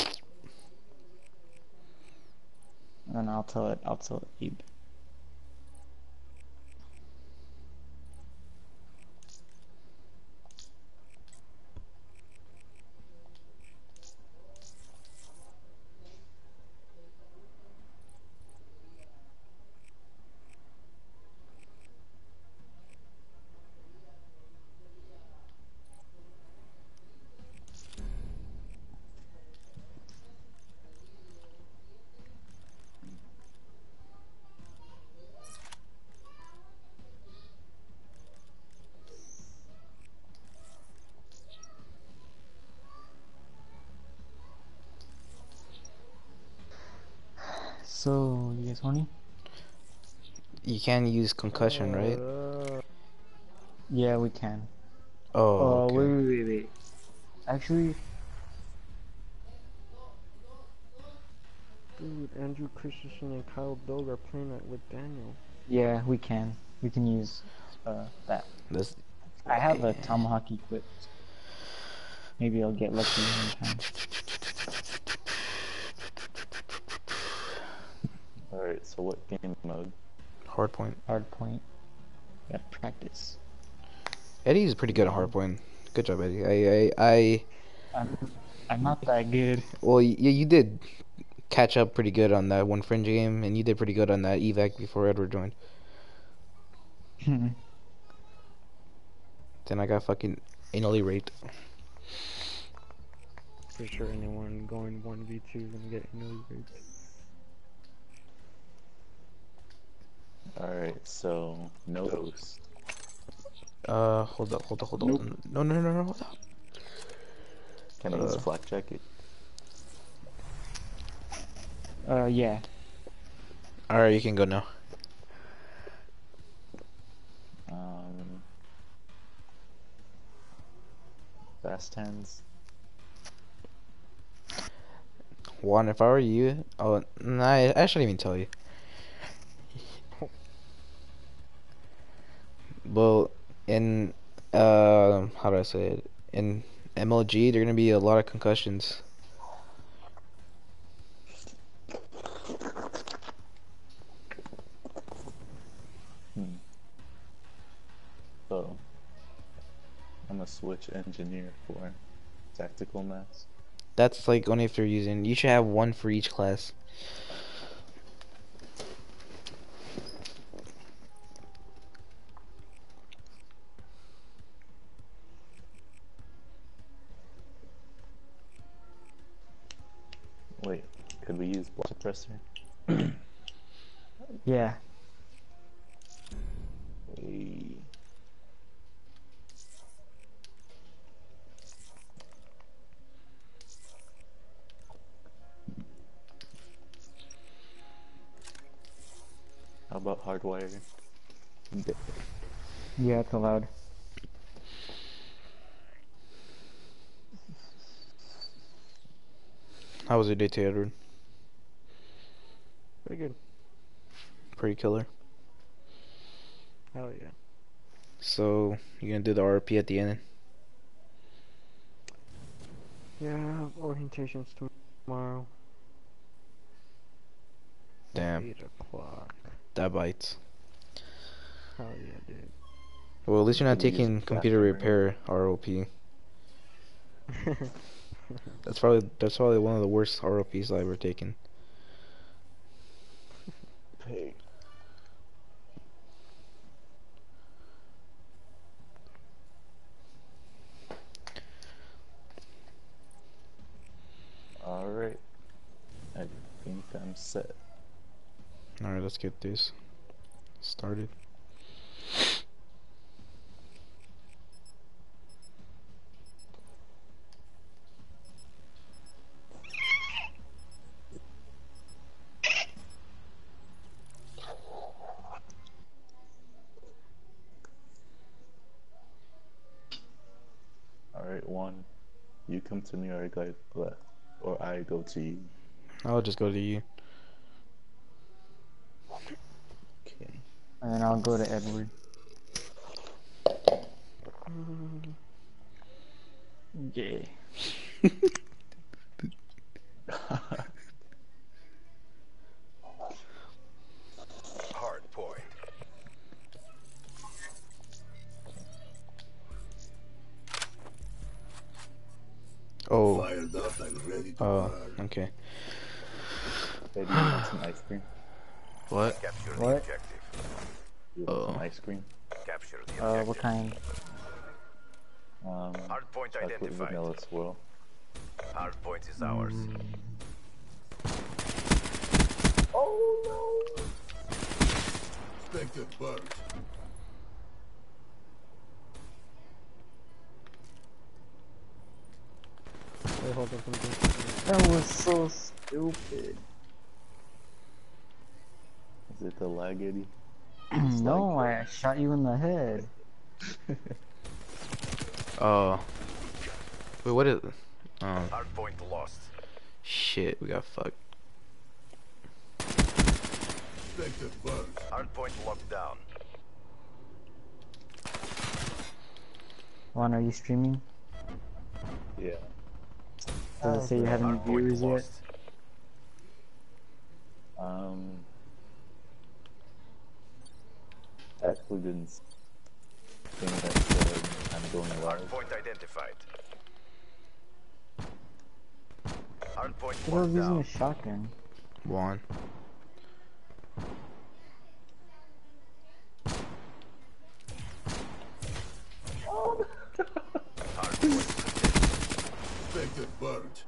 And I'll tell it Abe. So, you guys horny? You can use concussion, right? Yeah, we can. Oh, okay. Wait. Actually, Dude, Andrew Christensen and Kyle Dog are playing it with Daniel. yeah, we can. We can use that. This, I have a tomahawk equipped. Maybe I'll get lucky one time. Alright, so what game mode? hardpoint. Hardpoint. Gotta practice. Eddie's pretty good at hardpoint. Good job, Eddie. I'm not that good. Well, yeah, you did catch up pretty good on that one fringe game, and you did pretty good on that evac before Edward joined. Then I got fucking anally raped. Pretty sure anyone going 1v2 is gonna get anally raped. Alright, so no host. Hold up. No, hold up. Can I use flak jacket? Yeah. Alright, you can go now. Fast hands. Juan, if I were you, I shouldn't even tell you. Well, in how do I say it? In MLG, there are gonna be a lot of concussions. So I'm a switch engineer for tactical mass. That's like only if they're using. You should have one for each class. Wait, could we use blood suppressor? Yeah. Hey. How about hardwire? Yeah, it's allowed. How was your day, Edward? Pretty good. Pretty killer. Hell yeah. So you're gonna do the RP at the end? Yeah, I have orientations tomorrow. Damn. 8 o'clock. That bites. Hell yeah, dude. Well, at least you're not Can you use taking a computer flash memory? repair ROP. That's probably one of the worst ROPs I've ever taken. Pig. Alright. I think I'm set. Alright, let's get this started. Alright, one. You come to me or I go to you. I'll just go to you. Okay. And then I'll go to Edward. Yeah. Hard point. Oh. Fired up and ready to Oh, burn. okay. Hey, do you want some ice cream? What? Capture the What? objective. You want some Oh. ice cream? Capture the objective. What kind? Hard point Chocolate identified. vanilla swirl. Hard point is ours. Spectre burnt. Wait, hold on, something. That was so stupid. Is it the lag, Eddie? No, I shot you in the head. Oh. Wait, what is? Oh, Hard point lost. shit, we got fucked. Spectre burnt. Hard point locked down. Juan, are you streaming? Yeah. Does it say you have any Hard point viewers yet? lost. Actually didn't think that said I'm going Hard live. point identified. Hard point I was locked using down. a shotgun. One. Hard point Spectre burnt.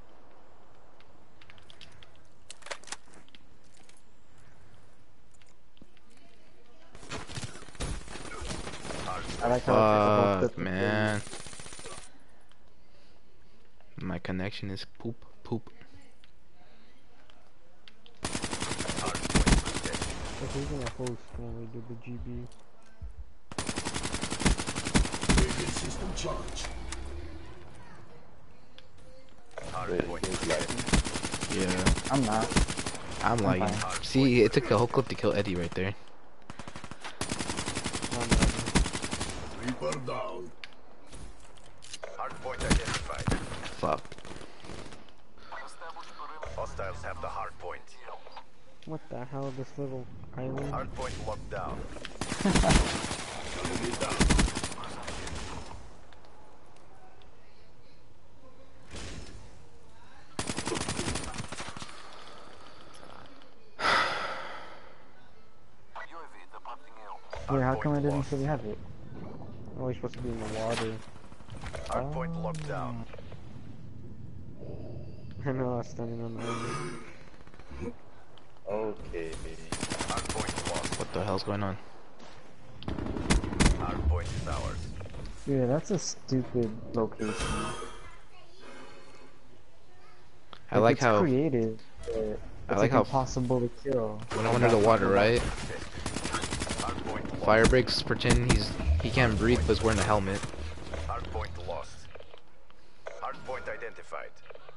I like how it's Fuck, man. My connection is poop. Like, who's gonna host when we do the GB? Radiant system charge. Hard Wait, point who's live? Yeah. I'm not. I'm lagging. fine. See, it took the whole clip to kill Eddie right there. Reaper down. Hard point identified. Fuck. Hostiles have the hard point. What the hell, this little island? Hard point locked down. Enemy down. UAV departing AO. Wait, how come I didn't fully have it? Oh, he's supposed to be in the water. Hard point locked down. I know, I was standing on the island. Okay. Hard point lost. What the hell's going on? Hard point is ours. Yeah, that's a stupid location. I like it's how creative. But it's I like how impossible to kill. when I'm under the water, right? Hard point lost. Fire breaks pretend he can't breathe, but he's wearing a helmet. Hard point lost. Hard point identified.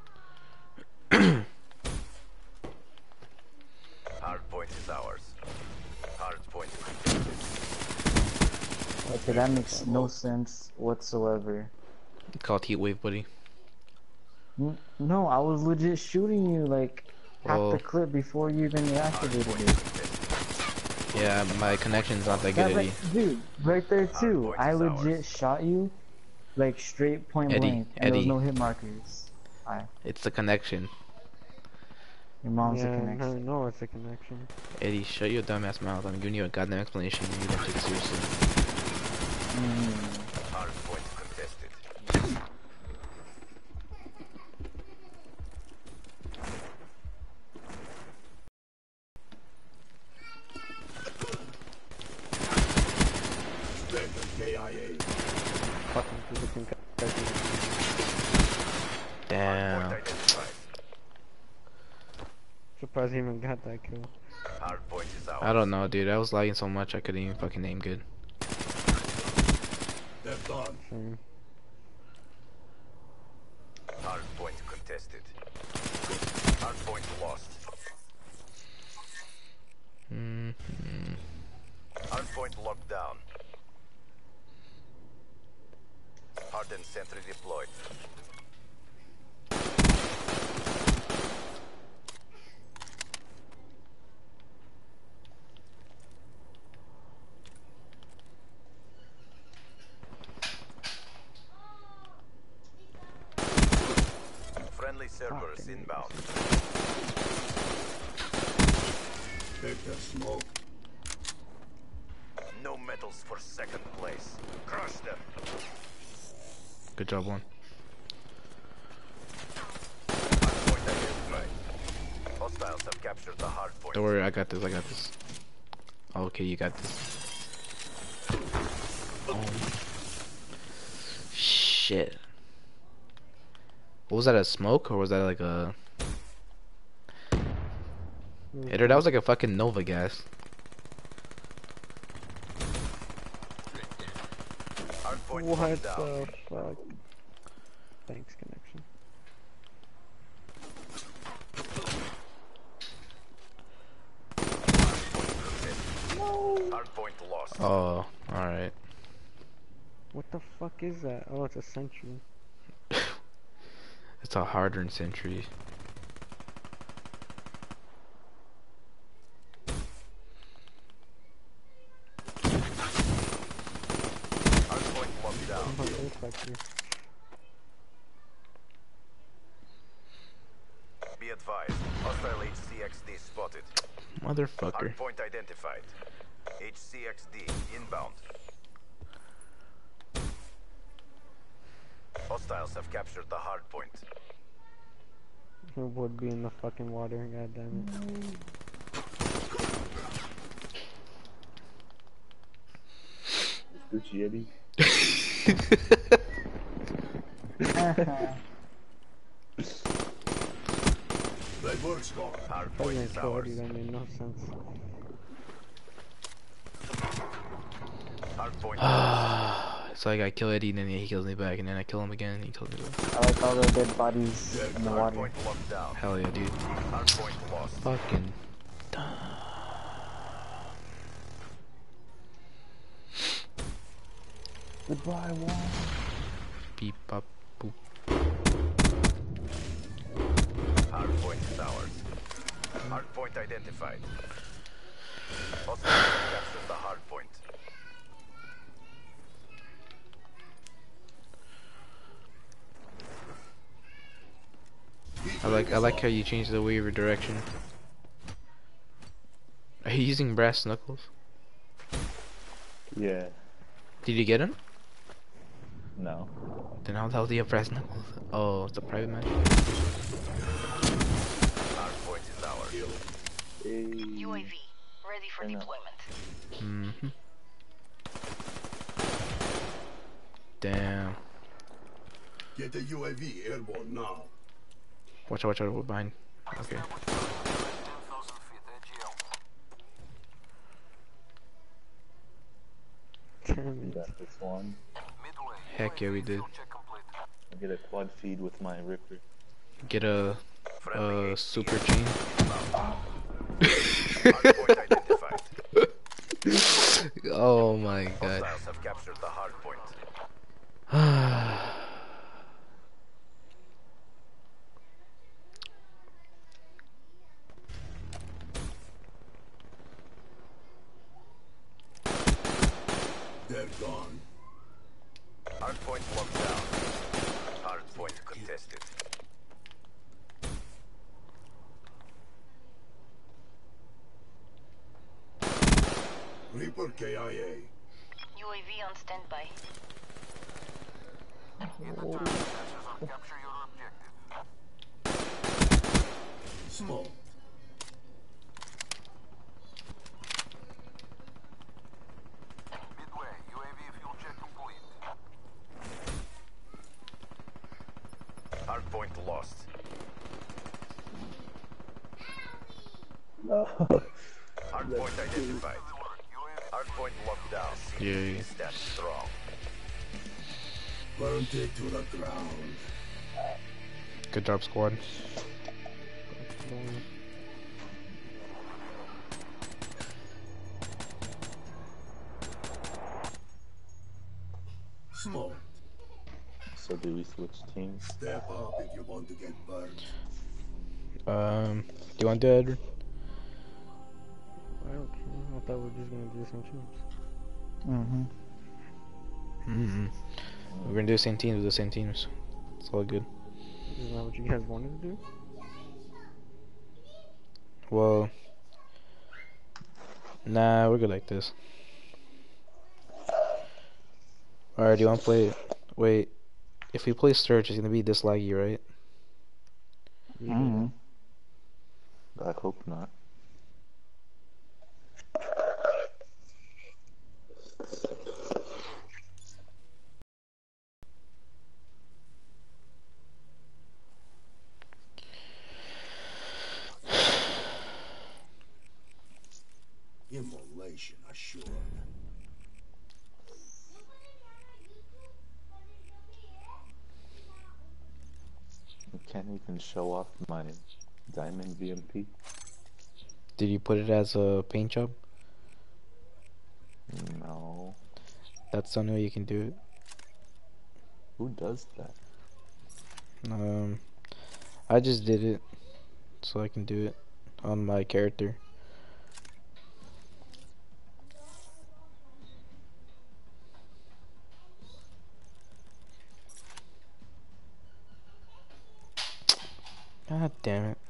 Hard point is ours. Hard point protected. Okay, that makes no sense whatsoever. Called heat wave, buddy. No, I was legit shooting you like half Oh. the clip before you even reactivated it. Yeah, my connection's not that Yeah, good, Eddie. dude, right there too. point I is legit ours. shot you like straight point Eddie, blank, and there was Eddie. no hit markers. Why? It's the connection. Your mom's a Yeah, connection. no, it's a connection. Eddie, shut your dumbass mouth. I'm giving you a goddamn explanation. You don't take it seriously. Hard point contested. Spectre KIA. Fucking physical connection. Damn. Point identified. Surprised he even got that kill. Hard point is out. I don't know, dude. I was lagging so much I couldn't even fucking aim good. They're done. Same. Hard point contested. Hard point lost. Hard point locked down. Hardened sentry deployed. Friendly Cerberus inbound. Spectre smoke. No medals for second place. Crush them. Good job, one. Hard point identified. Hostiles have captured the hard point. Don't worry, I got this. I got this. Okay, you got this. Oh. Shit. What was that, a smoke or was that like a hitter? That was like a fucking Nova gas. Hard point What locked the down. fuck? Thanks, connection. Hard point lost. Oh, alright. What the fuck is that? Oh, it's a sentry. It's a harder sentry. Hard point locked down. Oh, there's back here. Be advised. Hostile HCXD spotted. Motherfucker. Hard point identified. HCXD inbound. Hostiles have captured the hard point. It would be in the fucking water, god damn it. Gucci Eddie. That works, Scar. Hard If I point didn't is kill ours. Eddie, that made no sense. Hard point. It's like I kill Eddie and then he kills me back, and then I kill him again and he kills me back. I like all the dead bodies in the Hard water. point locked down. Hell yeah, dude. Hard point lost. Fucking. Goodbye, wall. Beep up boop. Hard point is ours. Hard point identified. Hostiles have captured the hard point. I like how you changed the wave of direction. Are you using brass knuckles? Yeah. Did you get him? No. Then how the hell do you have brass knuckles? Oh, it's a private match. Hard point is ours. UAV, ready for deployment. Mm-hmm. Damn. Get the UAV airborne now. Watch out, we're behind. Okay. 10,000 feet AGL. Damn We it. got this one. Midway. Heck yeah, we did. Fuel check complete. I get a quad feed with my Ripper. Get a Friendly super chain. Hard point identified. Oh my god. Hostiles have captured the hard point. They're gone. Hard point locked down. Hard point contested. Reaper KIA. UAV on standby. Get the turret sensors and capture your objective. Smoke. Midway, UAV fuel check complete. Hardpoint lost. Hardpoint identified. Hardpoint locked down. Yay. Stand strong. Burnt it to the ground. Good job, squad. Smoke. So do we switch teams? Step up if you want to get burned. Do you want to do it, Edward? I don't care. I thought we were just gonna do the same teams. We're gonna do the same teams with the same teams. It's all good. Isn't that what you guys wanted to do? Well, nah, we're good like this. Alright, do you want to play? Wait, if we play Sturge, it's gonna be this laggy, right? I hope not. Immolation assured. I can't even show off my diamond VMP. Did you put it as a paint job? No. That's the only way you can do it. Who does that? I just did it so I can do it on my character. God damn it.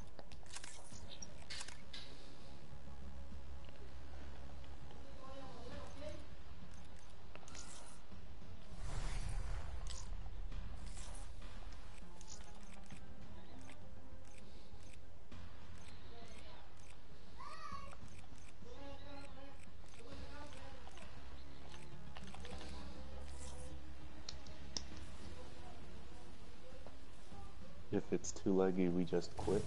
If it's too laggy, we just quit.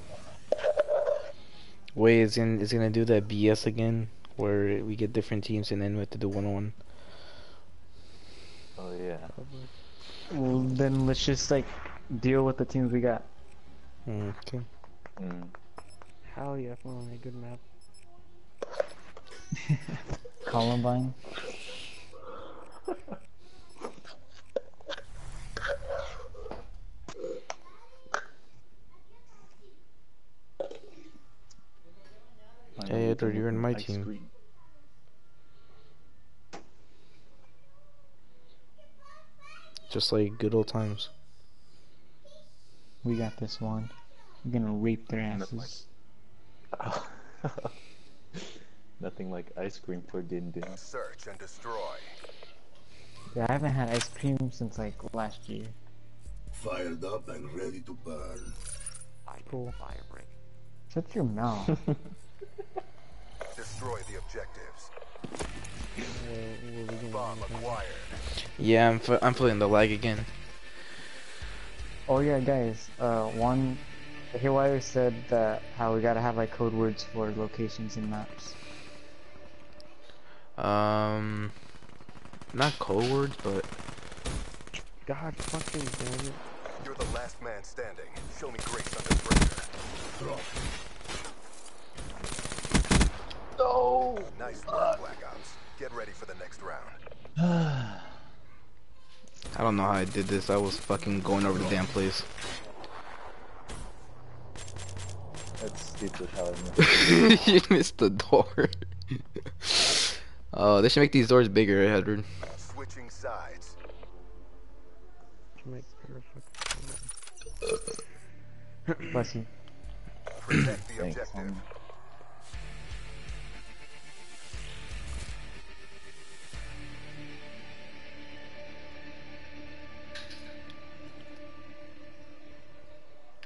Wait, it's gonna do that BS again, where we get different teams and then we have to do 1-on-1. Oh yeah. Well, then let's just like deal with the teams we got. Okay. Hell yeah, finally a good map. Columbine. Hey Edward, you're in my team. Just like good old times. We got this one. We're gonna rape their asses. Nothing like ice cream for Din Din. Search and destroy. Yeah, I haven't had ice cream since like last year. Fired up and ready to burn. Cool. Shut your mouth. Destroy the objectives. Bomb acquired. Yeah, I'm feeling the lag again. Oh yeah, guys. One, the Haywire said that how we gotta have like code words for locations and maps. Not code words, but God fucking damn it. You're the last man standing. Show me grace under pressure. Drop. No! Nice work, Black Ops. Get ready for the next round. I don't know how I did this. I was fucking going over the damn place. That's stupid how I missed. You missed the door. Oh, they should make these doors bigger, Edward. Switching sides. Bless you. Protect the Thanks, objective.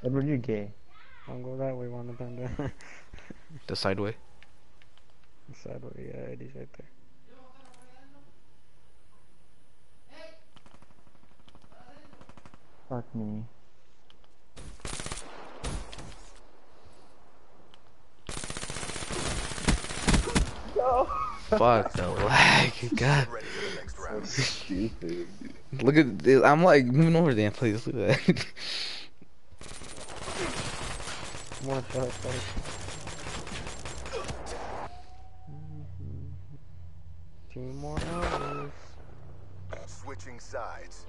Edward, you're gay. Don't go that way, Wanda Panda. The sideway. Sideway, yeah, Eddie's right there. Fuck me. Fuck the lag. God. Ready for the next round. Stupid. Look at this. I'm like moving over there, please. Look at that. One shot, buddy. Two more hours. Switching sides.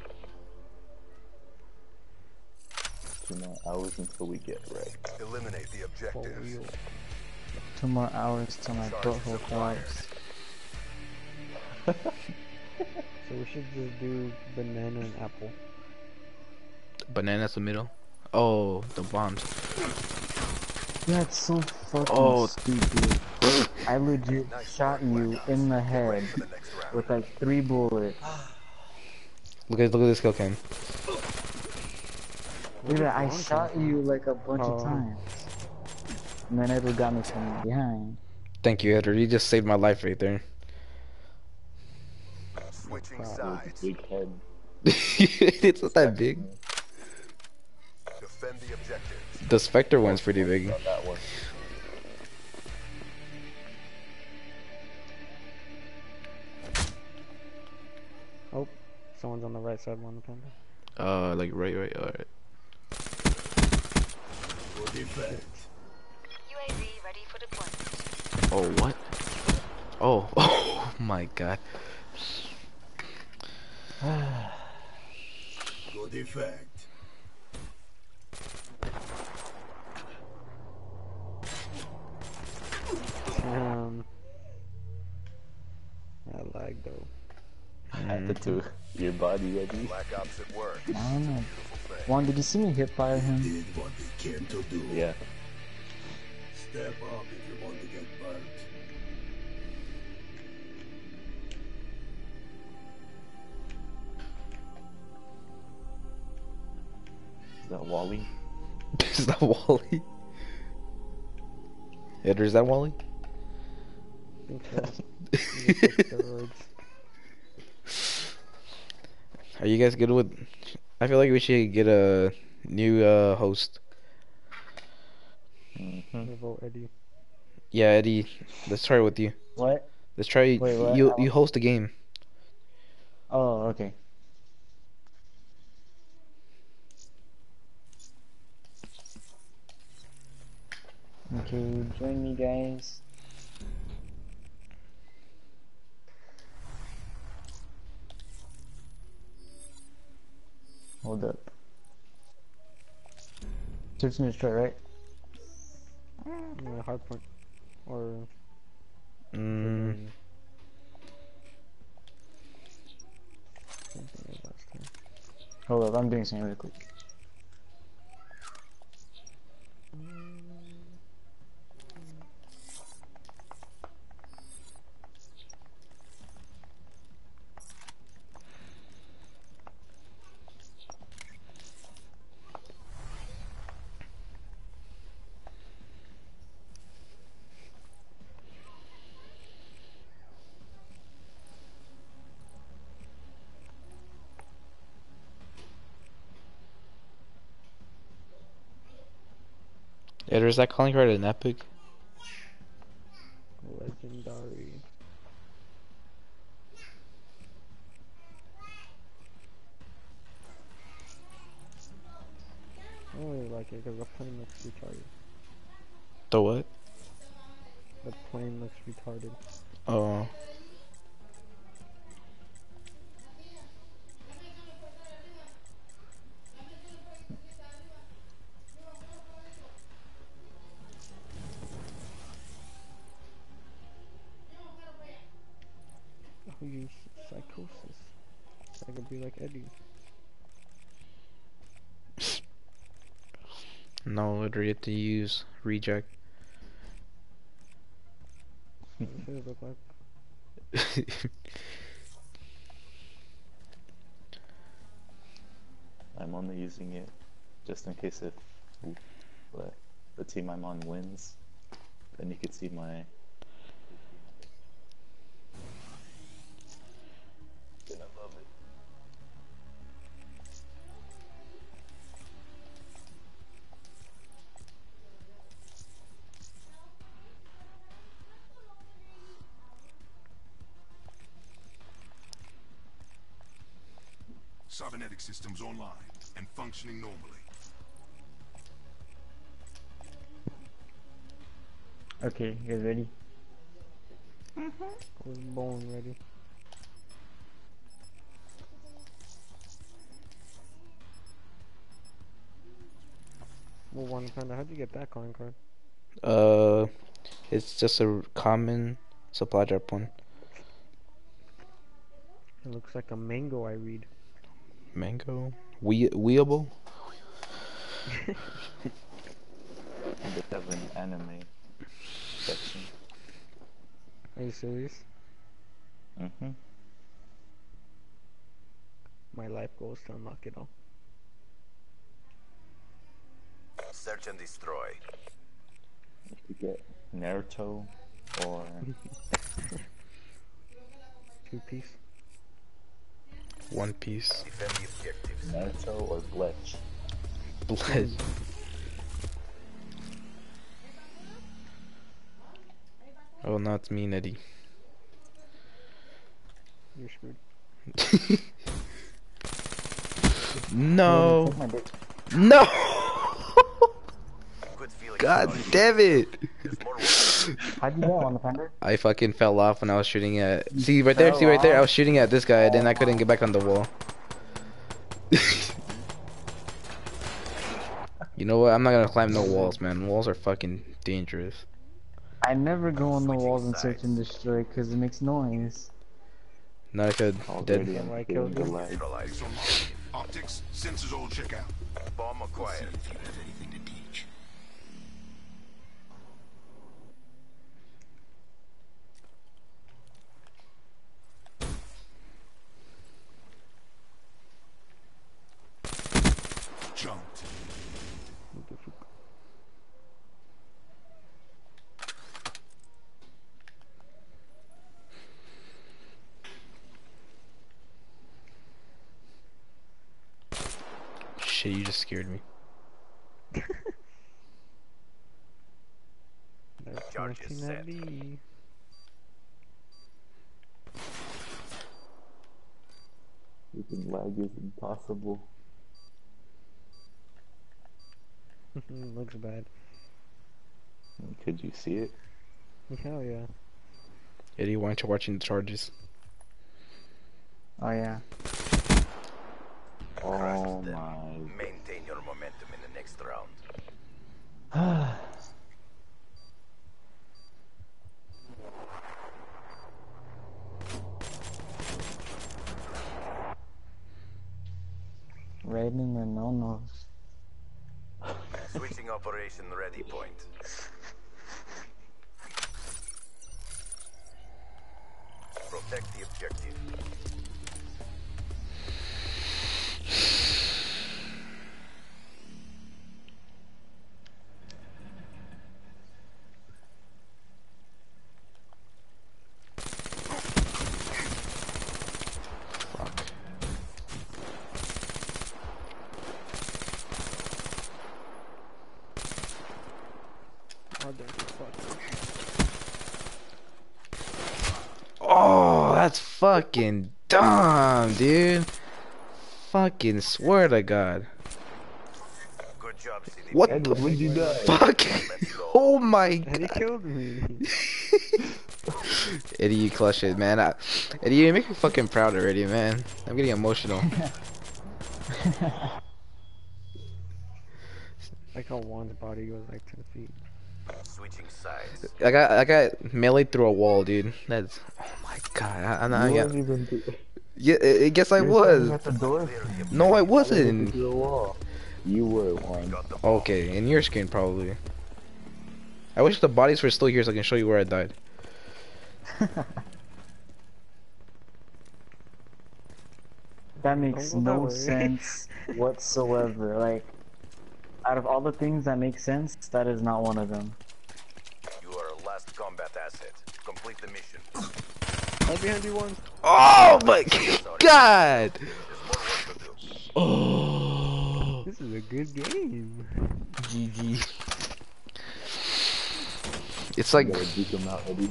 2 more hours until we get right. Eliminate the For objectives. real. 2 more hours till my butthole falls. So we should just do banana and apple. Banana's the middle. Oh, the bombs. That's so fucking Oh. stupid. I legit shot you in the head For the next round. with like 3 bullets. Look at this kill cam. Look at that, I shot you like a bunch of Oh. times. And then Edward got me from behind. Thank you, Edward. You just saved my life right there. Switching sides. Big head. It's not that big. Defend the objectives. The Spectre one's pretty big. On that one. Oh, someone's on the right side, Wanda Panda. Like right, alright. Good effect. UAV ready for deployment. Oh, what? Oh, oh my god. Good effect. I lag though. Had to your body, Eddie. Black Ops at work. I don't know. Beautiful thing. Juan, did you see me hip fire him? Did what they came to do. Yeah. Step up if you want to get burnt. Is that Wally? Is that Wally? Edward, is that Wally? I think so. You just took steroids. Are you guys good with... I feel like we should get a new host. I vote Eddie. Yeah, Eddie, let's try it with you. What? Let's try... Wait, what? You host a game. Oh, okay. Okay, join me, guys. Hold up. Search and destroy, right? Hard point. Or. Mm. Something like last time. Hold up, I'm doing something really quick. Edward, is that calling card an epic? Legendary. I don't really like it because the plane looks retarded. The what? The plane looks retarded. Oh. I'll use psychosis. So I could be like Eddie. No, Edward, you have to use reject. What does it look like? I'm only using it just in case if the team I'm on wins, then you could see my. Gonna love it. Cybernetic systems online and functioning normally. Okay, you guys ready? I was born ready. Well, one Panda, how'd you get that calling card? It's just a common supply drop one. It looks like a mango I read. Mango? Weeable? They have an anime section. Are you serious? Mm-hmm. My life goal is to unlock it all. Search and destroy. You could get Naruto or 2-piece. One Piece. Defend the objectives. Naruto or Bleach. Blood. Oh, not me, Nettie. You're screwed. No. No. Good feeling. God damn it. There's more work. How'd you go on the Thunder? I fucking fell off when I was shooting at. See right there. See right there. I was shooting at this guy, then I couldn't get back on the wall. You know what? I'm not gonna climb no walls, man. Walls are fucking dangerous. I never go on the walls and search and destroy because it makes noise. Not if you're dead. Already I'm Like feeling the Killjoy. lag. Neutralize. Optics, sensors all check out. Bomb acquired. If you have anything to teach. Jumped. Shit, you just scared me. That's Charge is set. 1990. Freaking lag is impossible. Looks bad. Could you see it? Hell yeah. Eddie, why aren't you watching the charges? Oh yeah. Oh them. my. Maintain your momentum in the next round. Raiden or no. Switching operation ready point. Protect the objective. Oh, that's fucking dumb, dude. Fucking swear to God. Good job, CD. What Edward, the when'd you die? fuck? Oh my Eddie God. killed me. Eddie, you clutch it, man. Eddie, you make me fucking proud already, man. I'm getting emotional. Like how Juan's body goes like 10 feet. Switching sides. I got meleeed through a wall, dude. That's, oh my God. I'm not. You Yeah, weren't even yeah. I guess I was. at the door. No, I wasn't. Through the wall. You were one. Okay, in your screen probably. I wish the bodies were still here so I can show you where I died. That makes Don't go that no way. sense whatsoever. Like, Out of all the things that make sense, that is not one of them. You are a last combat asset. Complete the mission. Right behind you one. Oh my god! There's more work to do. Oh. This is a good game. GG. It's like, Gotta juke him out, Eddie.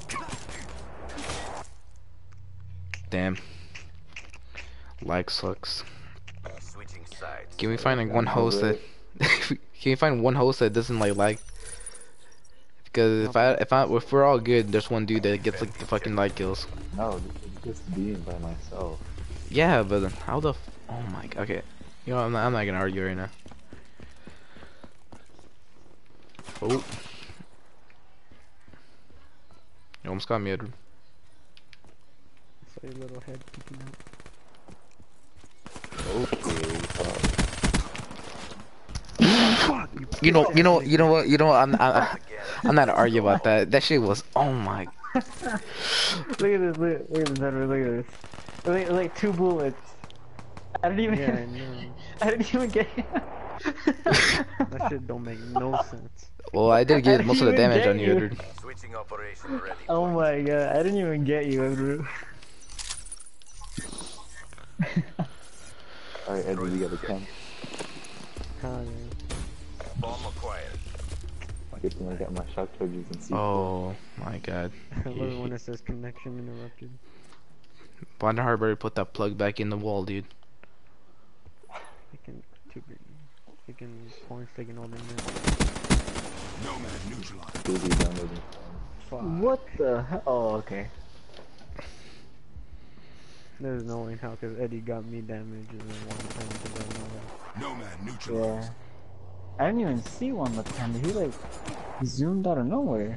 damn. Like sucks. Switching sides. Can we find like one host that? Can we find one host that doesn't like? Because if we're all good, there's one dude that gets like the fucking like kills. No, it's just being by myself. Yeah, but how the? Oh my god. Okay. You know, I'm not gonna argue right now. Oh. You almost got me, Edward. I saw your little head peeking out. You know what? I'm not arguing about that. That shit was. Oh my. Look at this, look at this, Edward, look at this. It was like 2 bullets. I didn't even. Yeah, I know. I didn't even get. That shit don't make no sense. Well, I did get I most of the didn't damage even on you, get Edward. Switching operation ready. Oh my god, I didn't even get you, Edward. Alright, Eddie, we got a 10. Huh, Bomb acquired. I get to get my shock charges and see. Oh my god. I love it when it says connection interrupted. Wonder Harbor put that plug back in the wall, dude. Taking points, taking all the Nomad neutralized. Busy downloading. What the hell? Oh, okay. There's no way in hell, because Eddie got me damage and then one time because I know it. Nomad neutralized. Yeah. I didn't even see one left hand. He like zoomed out of nowhere.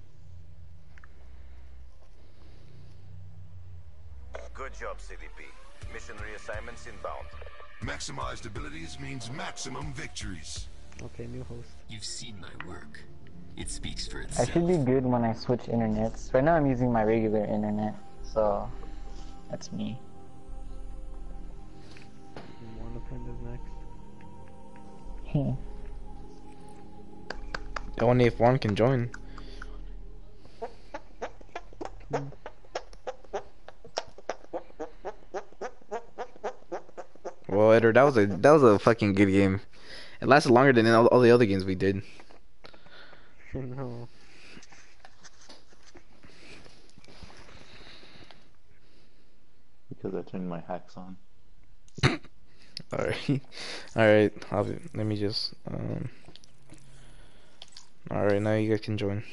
Good job, CDP. Mission reassignments inbound. Maximized abilities means maximum victories. Okay, new host. You've seen my work. It speaks for I itself. should be good when I switch internets. Right now I'm using my regular internet, so that's me. One append is next. Only if one can join. Well, Edward, that was a fucking good game. It lasted longer than all the other games we did. No. Because I turned my hacks on. Alright. Alright, let me just alright, now you guys can join.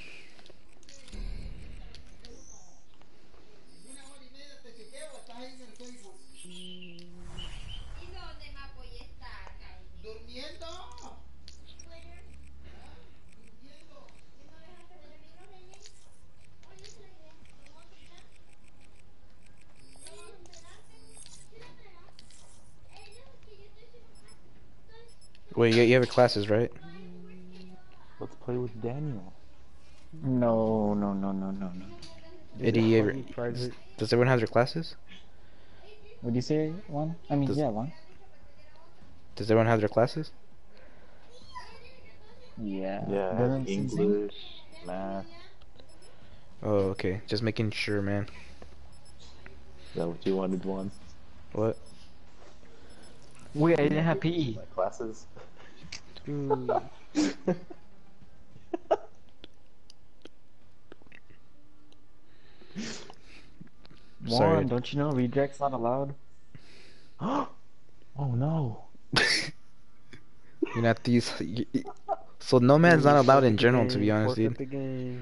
Wait, you have classes, right? Let's play with Daniel. No. Eddie, does everyone have their classes? Would you say one? I mean, yeah, one. Does everyone have their classes? Yeah. Yeah, I have English, math. Oh, okay. Just making sure, man. Is that what you wanted, one? What? Wait, I didn't have PE. My classes. Dude. Sorry. One, don't you know redirect's not allowed? Oh no. You're not these. So Nomad's not allowed in general, to be honest, dude. The game.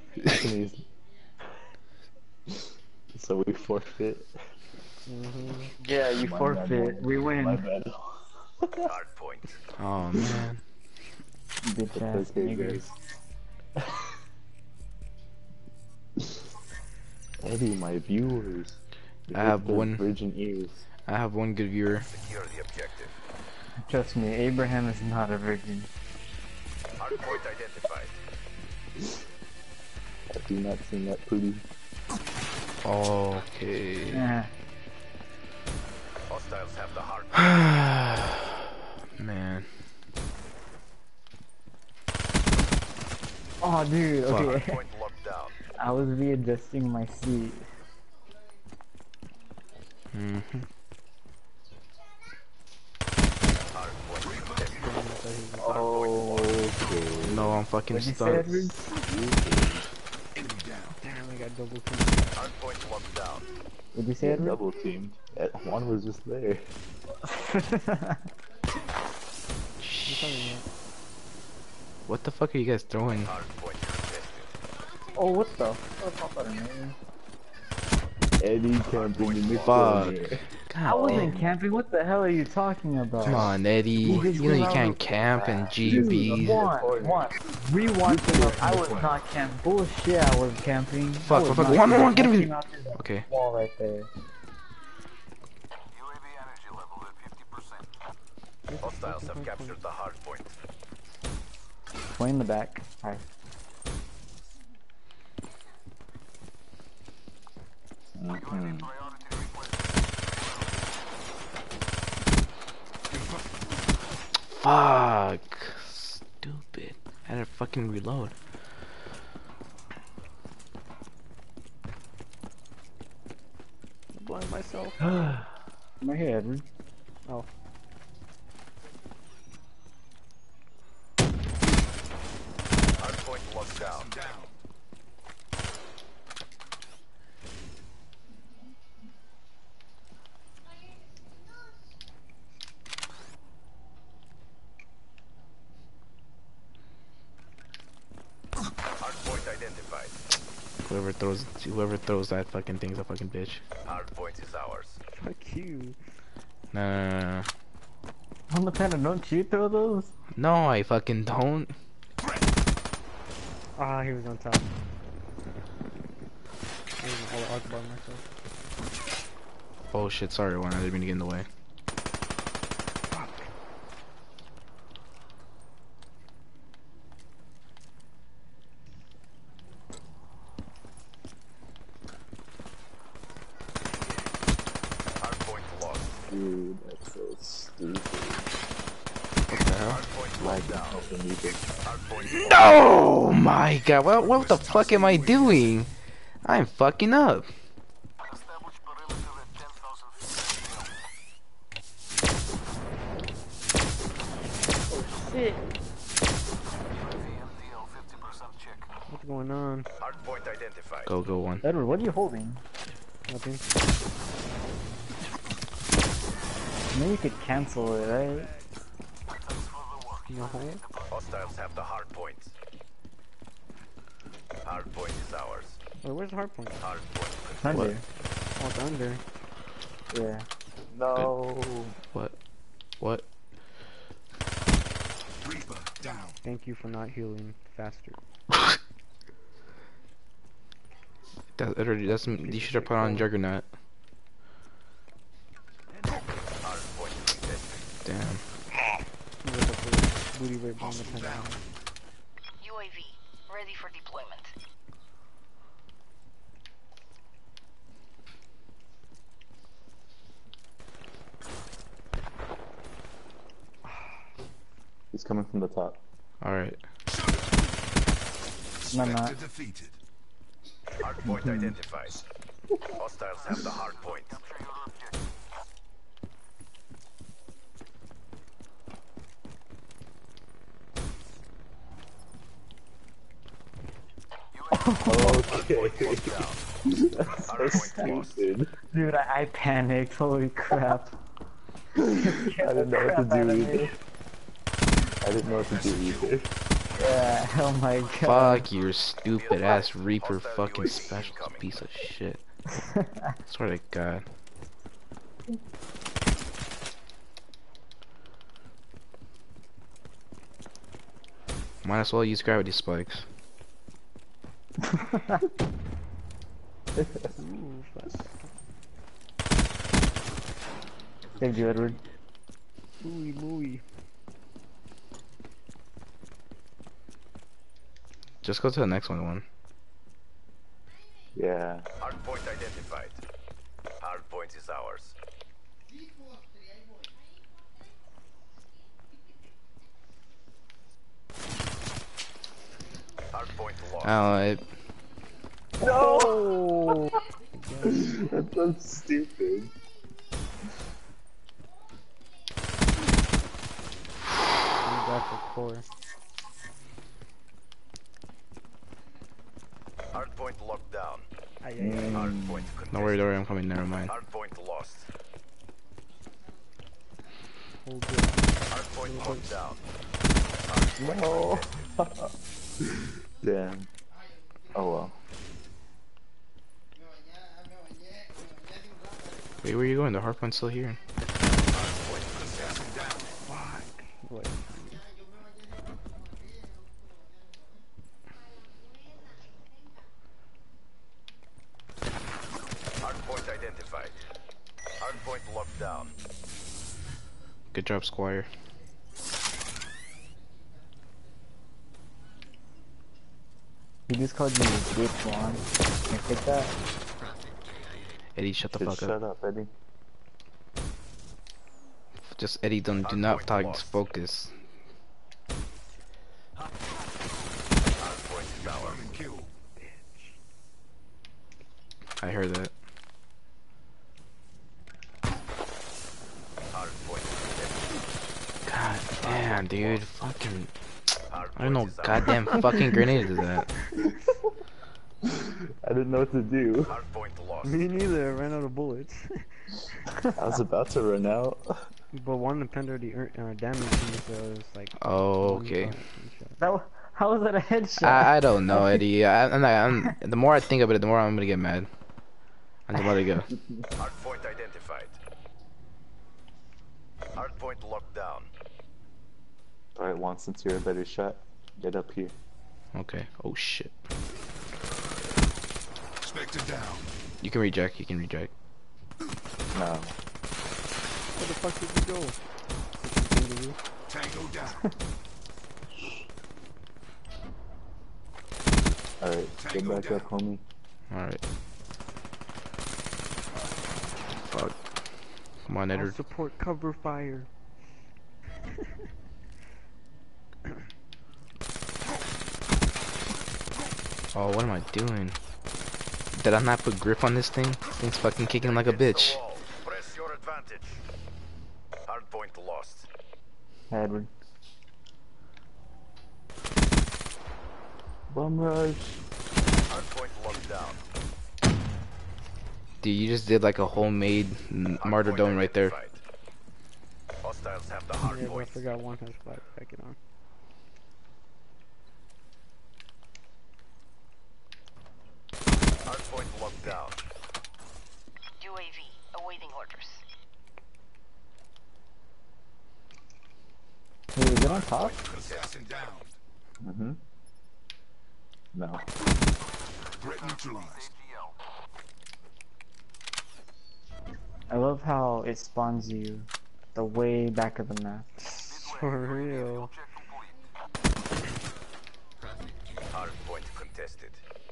So we forfeit. Yeah, you My forfeit. bad. We win. My bad. Hard point. Oh man. Bitch ass niggers. Eddie, my viewers. I have one. Virgin ears. I have one good viewer. Secure the objective. Trust me, Abraham is not a virgin. Hard point identified. I do not sing that pretty. Okay. Yeah. Hostiles have the hard Man. Oh, dude. Fuck. Okay. Point locked down. I was readjusting my seat. Mm-hmm. Oh, okay. No, I'm fucking What'd you say, stuck. Edward? Damn, I got double teamed. Hardpoint locked down. What'd you say, Yeah, Edward? double teamed. One was just there. What the fuck are you guys throwing? Hardpoint contested. Oh, what the fuck, man? Eddie camping in the Fuck. corner. I God wasn't damn. camping. What the hell are you talking about? Come on, Eddie. You know you can't camp in GBs. One. Rewatch it. I was not camping. Bullshit, I was camping. Fuck, I was fuck, not one, camping. get I him. came out to the Okay. wall right there. UAV energy level at 50%. Hostiles have captured the hardpoint. Way in the back. Hi. Mhm. Fuck. Stupid. I had to fucking reload. I'm blowing myself. I'm right here, Edward. Oh. Hardpoint locked down. Hardpoint identified. Whoever throws that fucking thing's a fucking bitch. Hardpoint is ours. Fuck you. No. On the panel, don't you throw those? No, I fucking don't. Ah, he was on top. I'll bar myself. Oh shit, sorry, Warren. I didn't mean to get in the way. Hardpoint lost. Dude, that's so stupid. What the hell? Hardpoint Like, locked down. open meeting. Hardpoint Oh my god, what the fuck am I doing? I'm fucking up. Establish perimeter at 10,000 feet. Shit. UAV MTL 50% check. What's going on? Hardpoint identified. Go one. Edward, what are you holding? Nothing. Maybe you could cancel it, right? No. Hostiles have the hardpoint. Hardpoint is ours. Wait, where's the hard point? Hardpoint Under. Oh, it's under. Yeah. No. What? Thank you for not healing faster. That's you should have put on Juggernaut. Hardpoint contested. Damn. Booty rape bomb the Pentagon. UAV, ready for deployment. He's coming from the top. Alright. No, I'm not. Hardpoint identified. Hostiles have the hardpoint. Capture your objective. Okay. That's so Hardpoint lost. stupid. Dude, I panicked. Holy crap. I didn't know what to do either. I didn't know what to do either. Yeah, oh my god. Fuck your stupid ass Reaper fucking special piece of shit. Swear to God. Might as well use gravity spikes. Ooh, fuck. Saved you, Edward. Ooey mooey. Just go to the next one. Yeah. Hardpoint identified. Hardpoint is ours. Hardpoint Oh, No! That's so stupid. You got the core. Hardpoint locked down. Ay. Hardpoint don't worry, contested. I'm coming. Never mind. Hardpoint lost. Hold it. Hardpoint locked down. No. Damn. Oh well. Wait, where you going? The hardpoint's still here. Wait. Hardpoint identified. Hardpoint locked down. Good job, Squire. He just called you a bitch, Juan. Can you take that? Eddie, shut the Just fuck up. shut up, Eddie. Just Eddie, do not talk. Just focus. Hardpoint is ours. I heard that. Hardpoint contested. God damn, dude. Fucking. I Hardpoint don't know. is ours. Goddamn fucking grenade is that? I didn't know what to do. Hardpoint lost. Me neither, I ran out of bullets. I was about to run out. But one depend already damaged me, so it's like. Oh, okay. How was that a headshot? I don't know, Eddie. The more I think of it, the more I'm gonna get mad. I'm gonna let it go. Hardpoint identified. Hardpoint locked down. Alright, Juan, since you're a better shot, get up here. Okay. Oh shit. Spectre down. You can reject. You can reject. No. Where the fuck did you go? Tango down. Alright, get back up, homie. All right. Fuck. Come on, I'll Edward. support cover fire. Oh, what am I doing? Did I not put grip on this thing? This thing's fucking kicking like a bitch. Press your advantage. Hardpoint lost. Edward. Bum rush. Hardpoint locked down. Dude, you just did like a homemade martyrdom right there. Identified. Hostiles have the Yeah, but I hardpoint. forgot one has flag packet on. Hardpoint locked down. UAV awaiting orders. Hey, is it on top? Assassin down. Mm-hmm. No. Threat neutralized. I love how it spawns you the way back of the map. For real. Hardpoint contested.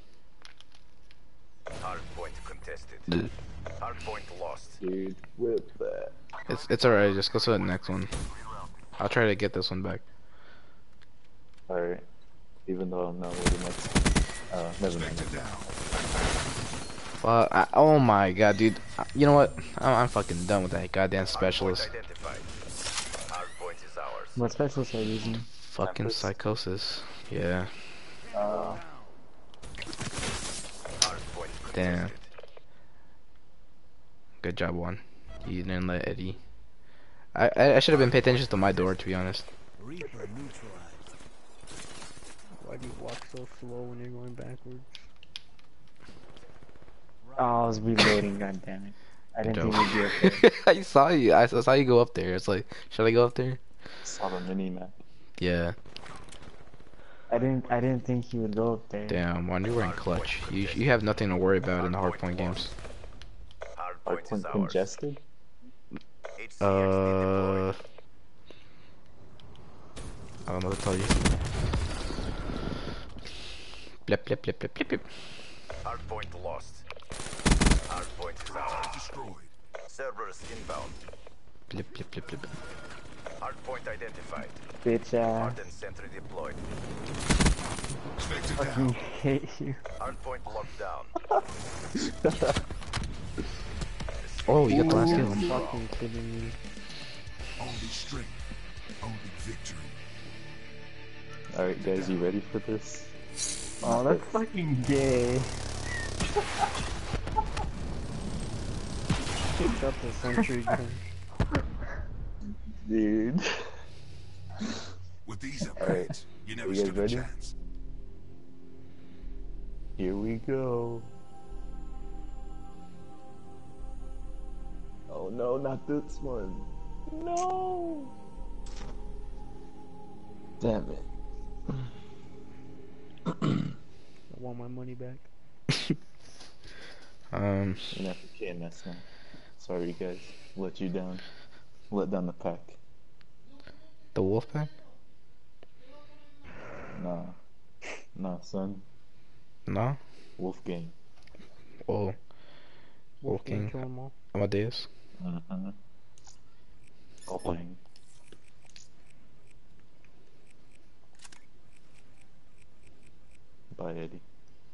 Hardpoint contested. Hardpoint lost. Dude, whip that. It's alright. Just go to the next one. I'll try to get this one back. Alright. Even though I'm not really much. Never mind. Spectre down. Oh my god, dude. You know what? I'm fucking done with that goddamn specialist. Hardpoint identified. Hardpoint is ours. What specialists are you using? Fucking Tempest. psychosis. Yeah. Hardpoint Damn. contested. Good job, Juan. You didn't let Eddie. I should have been paying attention to my door, to be honest. Reaper neutralized. Why do you walk so slow when you're going backwards? Oh, I was reloading, god damn it. I didn't Dope. think we'd be okay. I saw you. I saw you go up there. It's like, should I go up there? Saw the mini map. Yeah. I didn't think he would go up there. Damn, Juan, you're wearing clutch. You have nothing to worry about in the hardpoint games. Hardpoint is Hardpoint ours. congested? HCXD deployed. I don't know what to tell you. Blip, blip, blip, blip, blip, blip. Hardpoint lost. Hardpoint is ours. Destroyed. Cerberus inbound. Blip, blip, blip, blip. Hardpoint identified. Bitch ass. Hardened sentry deployed. Fucking hate you. Hardpoint locked down. Oh, you got the last You're kill. fucking kidding me. Only strength, only victory. Alright guys, you ready for this? Oh, that's fucking gay. Picked up the sentry gun. Dude. With these Alright, upgrades, you never you guys stood a ready? chance. Here we go. Oh no, not this one. No! Damn it. I want my money back. You're not for KMS now. Sorry guys, let you down. Let down the pack. The wolf pack? Nah. Nah, son. No? Wolfgang. Oh. Wolf King, Wolfgang. kill 'em all. Amadeus. Wolfgang. Bye, Eddie.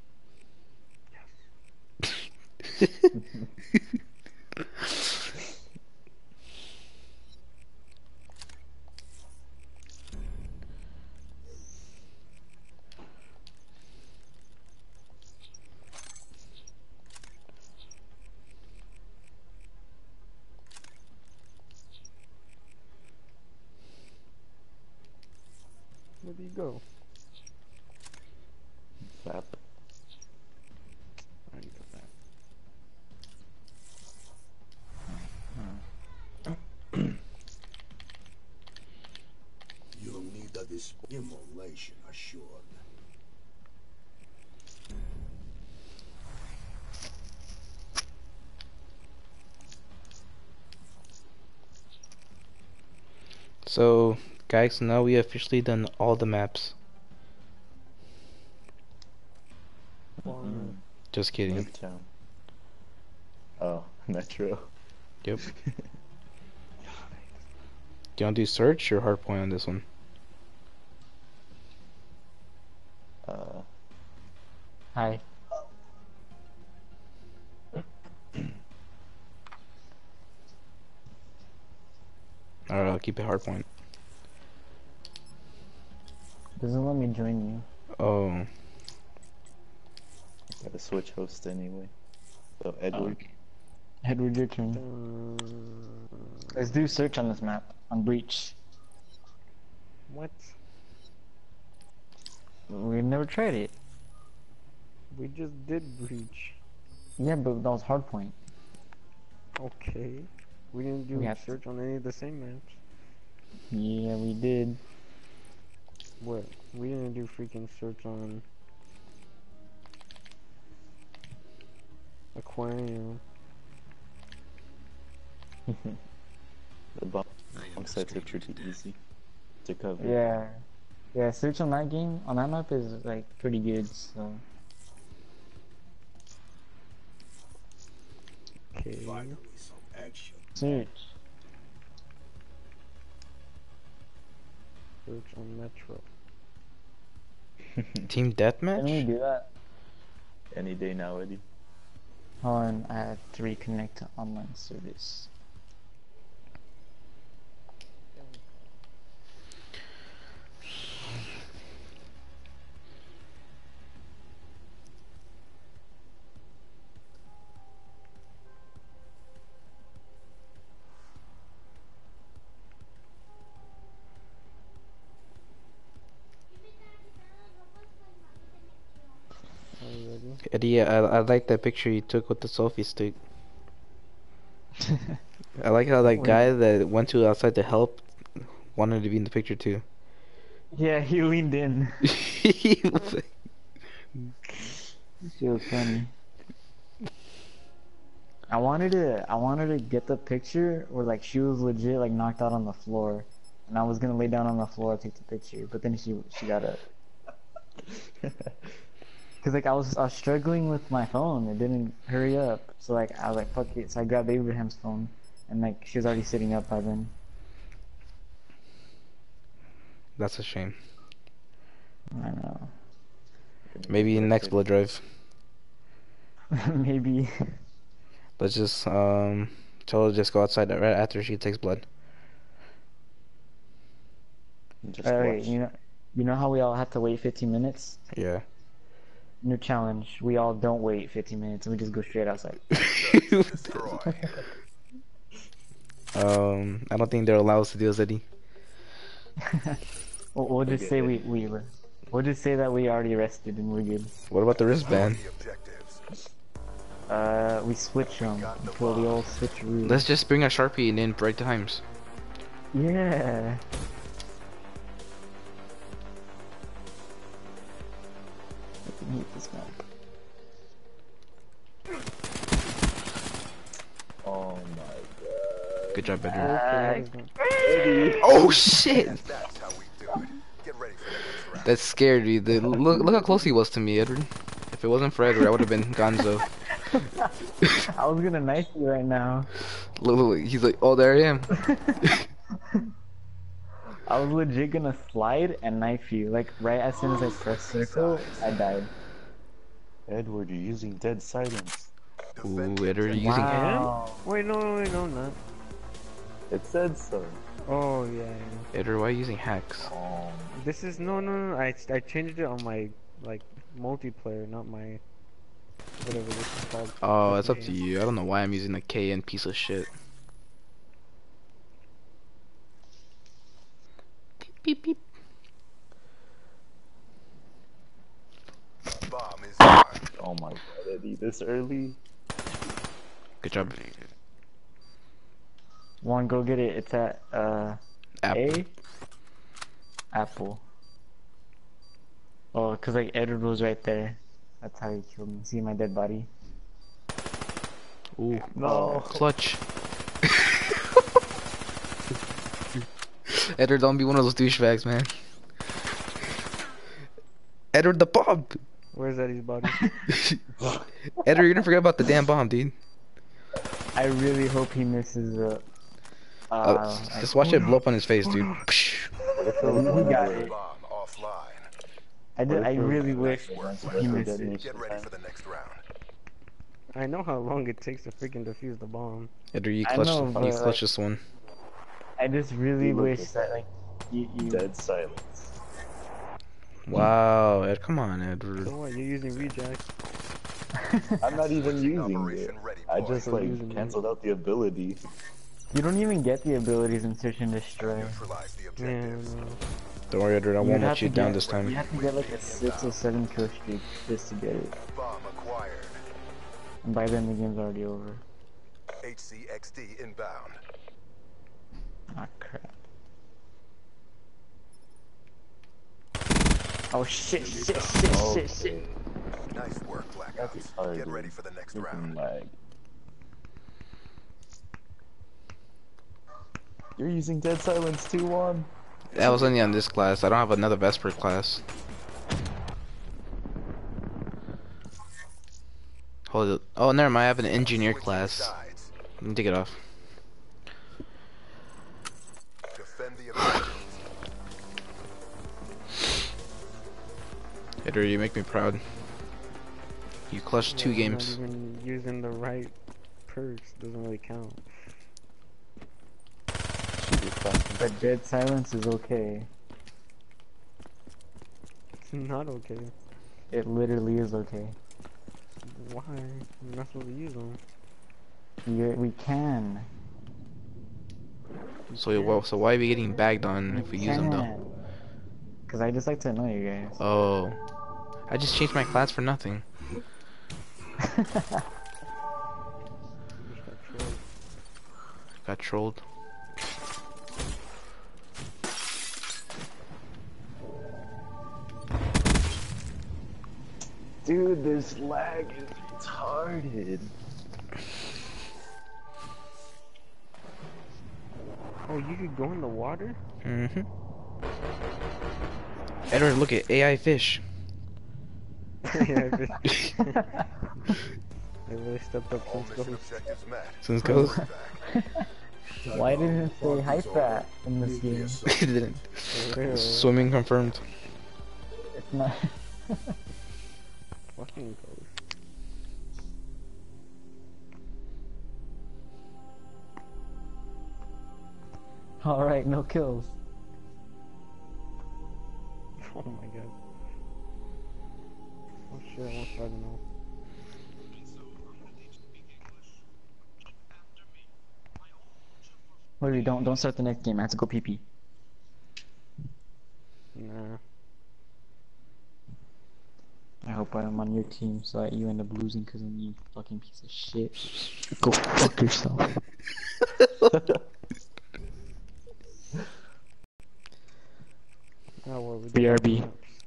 Where do you go? Fap. I need to back. You'll need a immolation assured. So, guys, now we officially done all the maps. Just kidding. Midtown. Oh, Metro. Yep. Do you want to do search or hardpoint on this one? Hi. Alright, I'll keep it hardpoint. Doesn't let me join you. Oh. Gotta switch host anyway. So, Edward. Edward, your turn. Let's do search on this map. On Breach. What? We've never tried it. We just did breach. Yeah, but that was hardpoint. Okay. We didn't do We have search on any of the same maps. Yeah, we did. What? We didn't do freaking search on Aquarium. The bomb sites are pretty easy to cover. Yeah. Yeah, search on that game, on that map is like pretty good, so. Okay. Finally, some action. Search. Search on Metro. Team Can we deathmatch? do that? Any day now, Eddie. Hold on, I have to reconnect to online service. Are you ready? Eddie, I like that picture you took with the selfie stick. I like how that guy that went to outside to help wanted to be in the picture too. Yeah, he leaned in. She was funny. I wanted to get the picture where like she was legit like knocked out on the floor, and I was gonna lay down on the floor and take the picture, but then she got up. Cause like I was struggling with my phone, it didn't hurry up, so like I was like fuck it, so I grabbed Abraham's phone, and like she was already sitting up by then. That's a shame. I know. Maybe in next blood drive. Maybe. Let's just tell her to just go outside right after she takes blood. Just Alright, watch. you know how we all have to wait 15 minutes? Yeah. New challenge. We all don't wait 15 minutes and we just go straight outside. Destroy. I don't think they're allowed us to do this, Eddie. We'll just say we'll just say that we already rested and we're good. What about the wristband? The objectives. We switch them. Pull the old switcheroo. Let's just bring a Sharpie and then break the times. Yeah. I can hate this map. Oh my god. Good job, Edward. Eddie. Oh shit! That's how we do it. Get ready for the next round. That scared me. Look how close he was to me, Edward. If it wasn't for Edward, I would have been Gonzo. I was gonna knife you right now. Look, he's like, oh, there I am. I was legit gonna slide and knife you. Like right as soon as I pressed circle, I died. Edward, you're using dead silence. Ooh, Edward, you're using. Wow. Wait, no, I'm not. It said so. Oh yeah. Edward, why are you using hacks? This is no. I changed it on my like multiplayer, not my whatever this is called. Oh, it's up to you. I don't know why I'm using the KN piece of shit. Beep beep. Bomb is armed. Oh my god, Eddie, this early? Good job. One, go get it. It's at Apple. A. Apple. Oh, cause like Edward was right there. That's how he killed me. See my dead body? Ooh. No. Clutch. Edward, don't be one of those douchebags, man. Edward, the bomb. Where's Eddie's body? Edward, you're gonna forget about the damn bomb, dude. I really hope he misses the. Just watch it blow up on his face, dude. He got it. Bomb offline. I really wish he missed it. Get ready for the next round. I know how long it takes to freaking defuse the bomb. Edward, you I clutched, know, but, you clutched this one. I just really Look wish at that like you. Dead silence. Wow, Ed, come on, Edward. So what? You're using reject. I'm not even using it. Operation ready, I boys. just like canceled out the ability. You don't even get the abilities in Search and Destroy. Neutralize the Yeah, objectives. no. Don't worry, Edward, I You'd won't have let you to down get- this You time. have to get like a 6 or 7 kill streak just to get it. Bomb acquired. And by then the game's already over. HCXD inbound. Ah crap. Oh shit. Nice work, That's Blackouts. hard, Get dude. ready for the next Freaking round. lag. You're using dead silence too, Juan. That was only on this class. I don't have another Vesper class. Hold it. Oh, never mind. I have an engineer class. Sides. Let me take it off. Defend the objectives. Edward, you make me proud. You clutched 2 Yeah, games. Not even using the right perks doesn't really count. But dead silence is okay. It's not okay. It literally is okay. Why? You're not supposed to use them. We can. So why are we getting bagged on if we use them though? Cause I just like to annoy you guys. Oh, I just changed my class for nothing. Got trolled. Dude, this lag is retarded. Oh, you could go in the water? Mm-hmm. Edward, look at AI fish. Yeah, they really stepped up All since mission those. objectives met. Since goes. Why didn't it say hyper in this game? It didn't. For real. Swimming confirmed. It's not. fucking goes. Alright, no kills. Oh my god. Oh shit, I almost tried to know. Wait, don't start the next game. I have to go pee pee. Nah. I hope I'm on your team so that you end up losing because of you fucking piece of shit. Go fuck yourself. Oh, well, we BRB.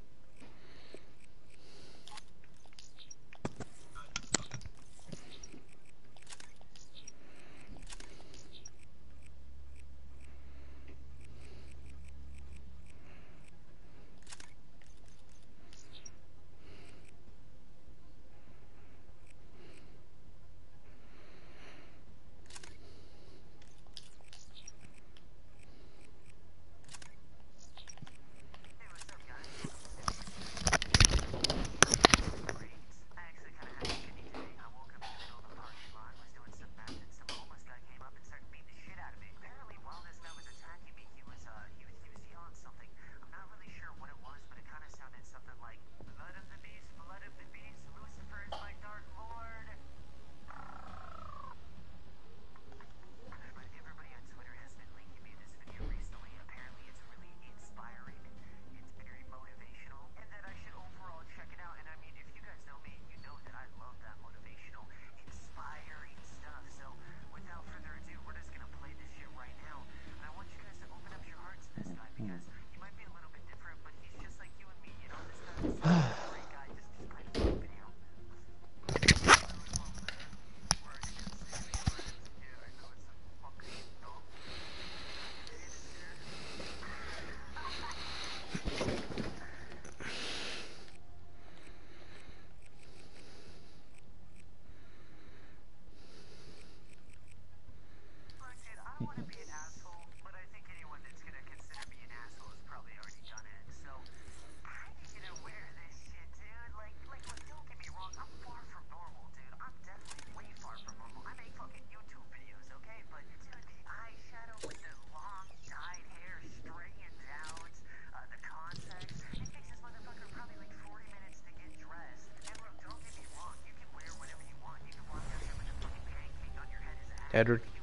Edward,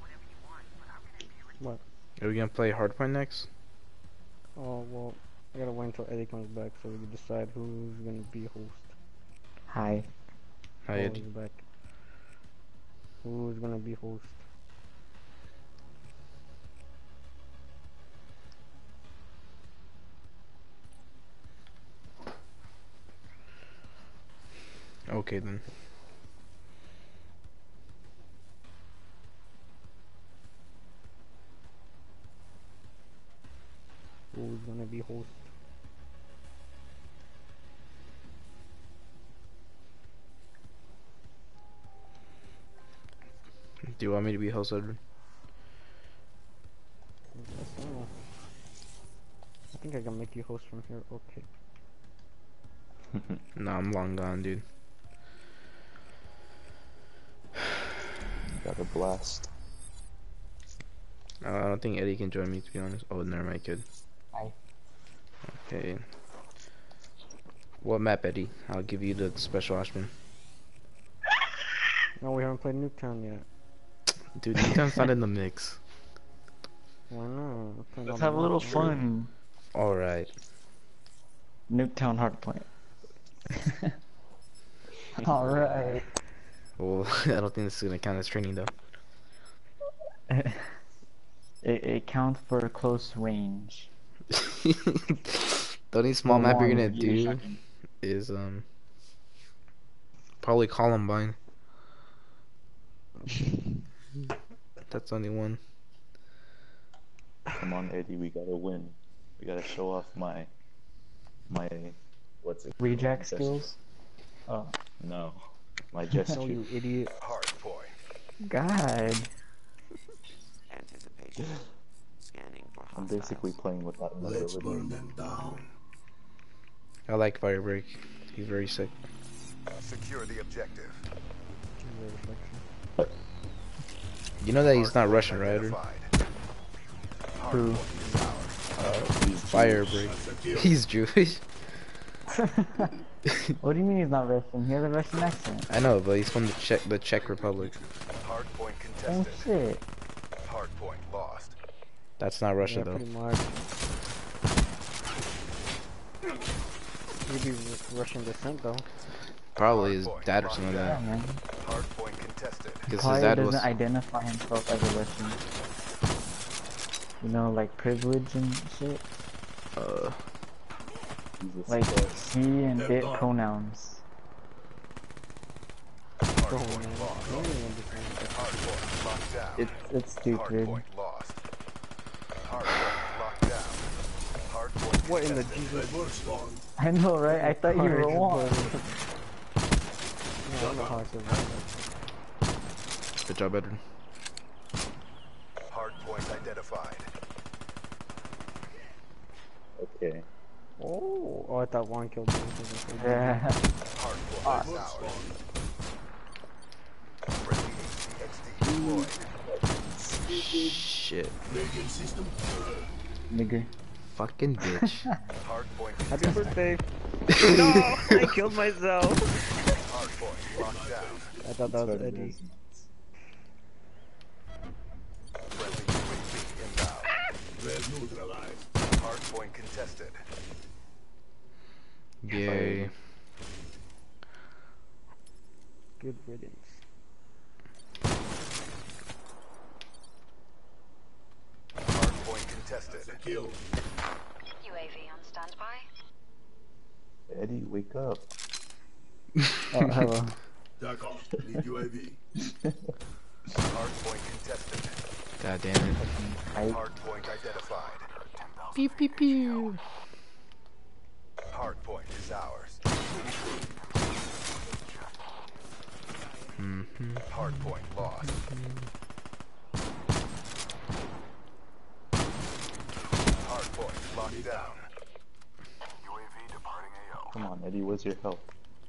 What? are we gonna play Hardpoint next? Oh, well, I gotta wait until Eddie comes back so we can decide who's gonna be host. Hi. Hi, Oh, Eddie. he's back. Who's gonna be host? Okay then. Who's gonna be host? Do you want me to be host, Edward? I think I can make you host from here. Okay. Nah, I'm long gone, dude. Got a blast. I don't think Eddie can join me, to be honest. Oh, never mind, kid. Hi. Okay. What map, Eddie? I'll give you the special Ashman. No, we haven't played Nuketown yet. Dude, Nuketown's not in the mix. Why not? Let's have a little fun. Alright. Nuketown Hardpoint. Alright. Well, I don't think this is gonna count as training, though. It counts for close range. The only small map you're gonna do is, probably Columbine. That's only one. Come on, Eddie, we gotta win. We gotta show off my what's it? Rejack skills? Oh. No. My gesture. Oh, you idiot. Hardpoint. God. Anticipation. Scanning for I'm hostiles. basically playing without Let's ability. burn them down. I like Firebreak. He's very sick. Secure the objective. You know that he's not Russian, right? Who? Fire break. He's Jewish. What do you mean he's not Russian? He has a Russian accent. I know, but he's from the Czech Republic. Hardpoint Oh contested. shit. Hardpoint lost. That's not Russia Yeah, though. pretty much. He'd be Russian descent though. Probably his dad or something like Yeah, that. man. Hardpoint contested. Because his Probably dad doesn't was. identify himself as a Russian. You know, like privilege and shit. Like he and it pronouns. Hardpoint lost. Hardpoint locked down. It's stupid. Hardpoint lost. Hardpoint locked down. Hardpoint What in the contested. Jesus? I know, right? I thought you were wrong. No, I don't know how I survived. Good job, Edwin. Hardpoint identified. Okay. Oh, I thought one killed me. Yeah. Hardpoint is ours. Friendly HCXD deployed. Shit. Nigger. Fucking bitch. Hardpoint Happy contested. birthday. No, I killed myself. Hardpoint locked down. I thought that was Eddie. Friendly UAV inbound. Red neutralized. Hardpoint contested. Yay. Good riddance. Hardpoint contested. Kill. UAV on standby. Eddie, wake up. Oh, hello. Duck off. Need UAV. Hardpoint contested. God damn it. Hardpoint identified. Pew pew pew. Hardpoint is ours. Hardpoint lost. Hardpoint locked down. UAV departing AO. Come on, Eddie, where's your help?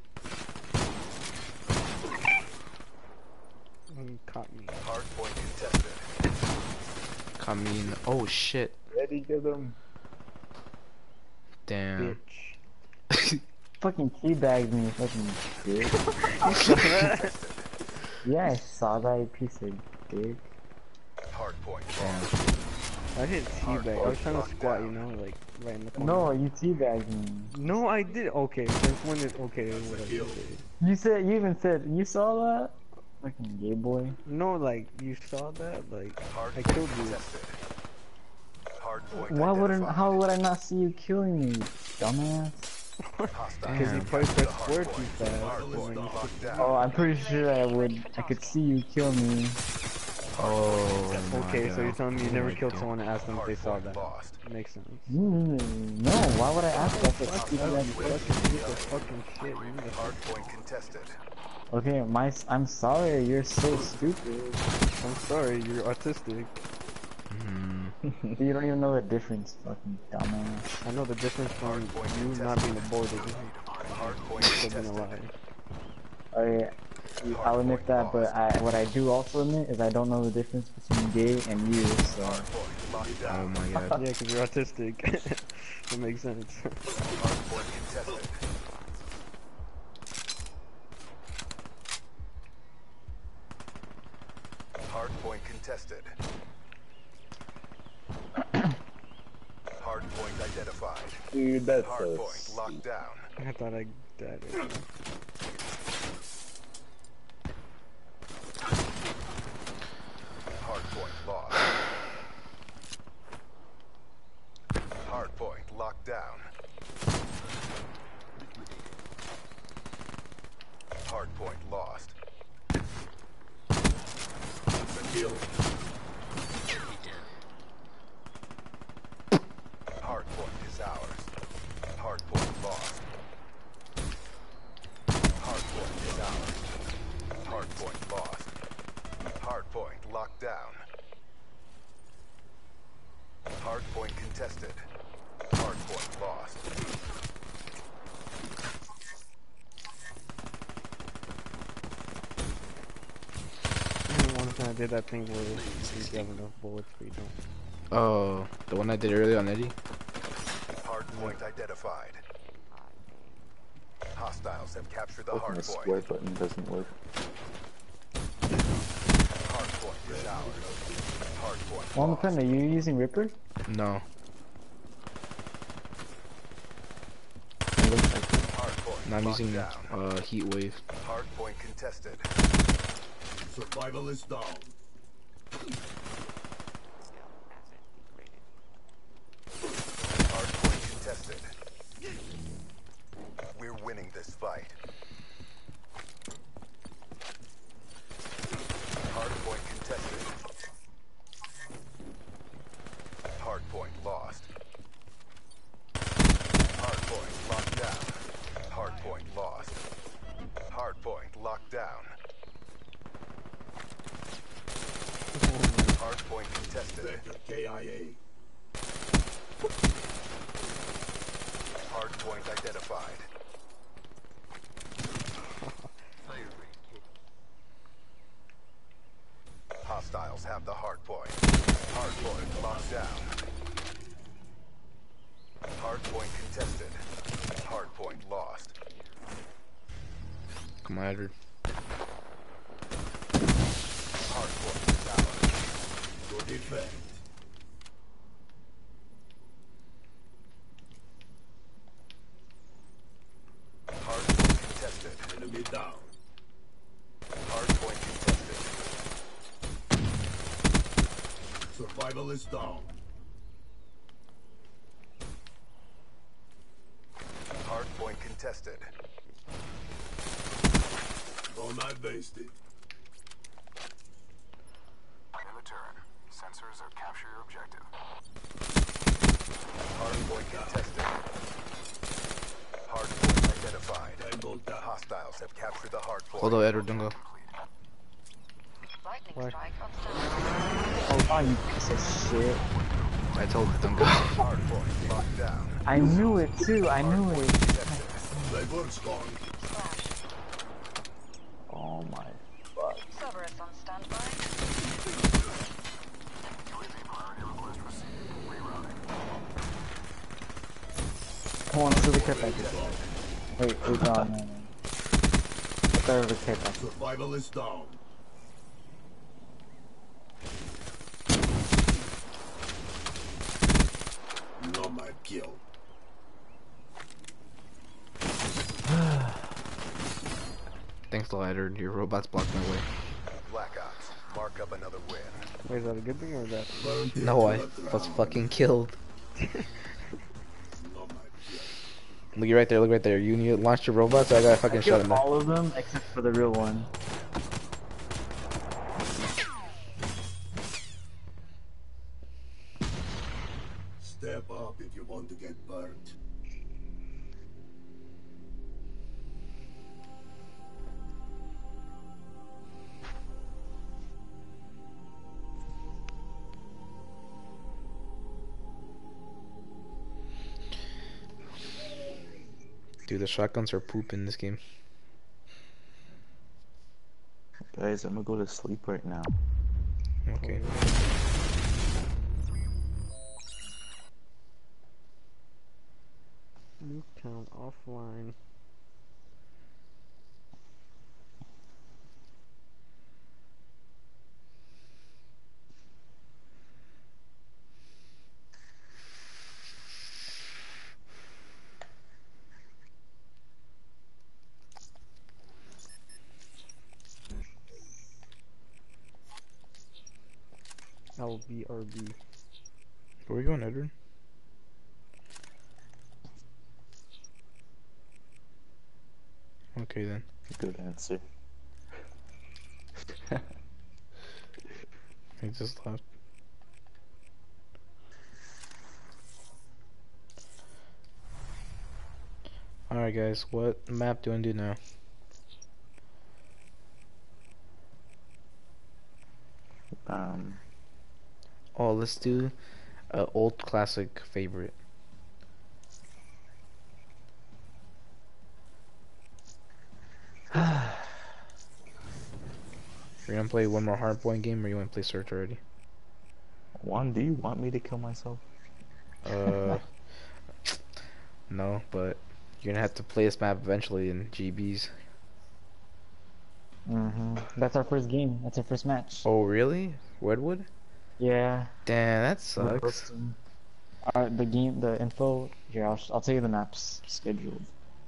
Caught me. Hardpoint contested. Come in. Oh shit. Eddie, get him. Damn. Bitch. Fucking teabagged me, fucking bitch. Yeah, I saw that, you piece of dick. Hardpoint lost. I didn't teabag. I was trying to squat, you know, like right in the corner. No, you teabagged me. No, I did. Okay, since when is okay? Whatever. You even said, you saw that? Fucking gay boy. No, like you saw that. Like I Hardpoint killed you. contested. Hardpoint Why wouldn't, identified. how would I not see you killing me, dumbass? Hostile. Because you probably pressed square too Hardpoint. fast. Hardpoint locked down. Oh, I'm pretty sure I could see you kill me. Oh. Okay, my so you're God. telling me you Oh never my killed God. someone and asked them if they saw Hardpoint that. lost. Makes sense. No, why would I ask that? That's stupid ass You question. fucking piece of fucking shit. You need to Hardpoint contested. Okay, I'm sorry, you're so stupid. I'm sorry, you're autistic. You don't even know the difference, fucking dumbass. I know the difference from Hardpoint you not being aborted Hardpoint and still being contested. alive. Alright, I'll admit that, but what I do also admit is I don't know the difference between gay and you, so... Hardpoint locked Oh down. my God. Yeah, because you're autistic. That makes sense. Hardpoint contested. Hardpoint contested. Hardpoint identified. Dude, that's Hardpoint locked down. I thought I died. Hardpoint lost. Hardpoint locked down. Hardpoint lost. Kill. Hardpoint is ours. Hardpoint lost. Hardpoint is ours. Hardpoint lost. Hardpoint locked down. Hardpoint contested. Hardpoint lost. I did that thing where you think you have enough bullets, but you don't. Oh, the one I did earlier on Eddie? Hard point identified. Hostiles have captured the Hoping hard the point. square button doesn't work. Hard point is ours. Hard point One lost. time, are you using Ripper? No. It looks like it. Hard point No, I'm locked using down. Heat Wave. Hard point contested. Survival is down. Hard point contested. We're winning this fight. Hard point contested. Hard point lost. Hard point locked down. Hard point lost. Hard point locked down. Hard point contested. Vector KIA. Hard point identified. Hostiles have the hard point. Hard point locked down. Hard point contested. Hard point lost. Come on, Edward. Hard point is ours. Good effect. Hard point contested. Enemy down. Hard point contested. Survival is down. Hard point contested. Don't I based it. In the turret. Sensors have captured your objective. Hard point contested. Hard point identified. Tangled down. Hostiles have captured the hard point. Hold on, Edward, don't go. Lightning Why? strike on standby. Oh, you piece of shit. I told you, don't go. Hard point locked down. I knew it too, I knew it. Labor's gone. Flash. Oh my fuck. Cerberus on standby. UAV priority request received. Rerouting. Hold on, still the care package. Wait, no. I thought it was a care package. Survival is down. Not my kill. Thanks a lot, Edward. Your robots blocked my way. Black Ops. Mark up another win. Wait, is that a good thing or bad? Burn it No, to I the was ground. fucking killed. Not my kill. Look right there, look right there. You launched your robots, so I got a fucking I shot killed in there. all of them except for the real one. Step up if you want to get burnt. Dude, the shotguns are poop in this game. Guys, I'm gonna go to sleep right now. Okay. Nuketown offline. LBRB. Where are we going, Edward? Okay then. Good answer. He just left. Alright guys, what map do I do now? Oh, let's do an old classic favorite. You gonna play one more hardpoint game, or you wanna play search already? Juan, do you want me to kill myself? No, but you're gonna have to play this map eventually in GBs. That's our first game. That's our first match. Oh, really? Redwood? Yeah. Damn, that We're sucks. hosting. The info here. I'll tell you the maps scheduled.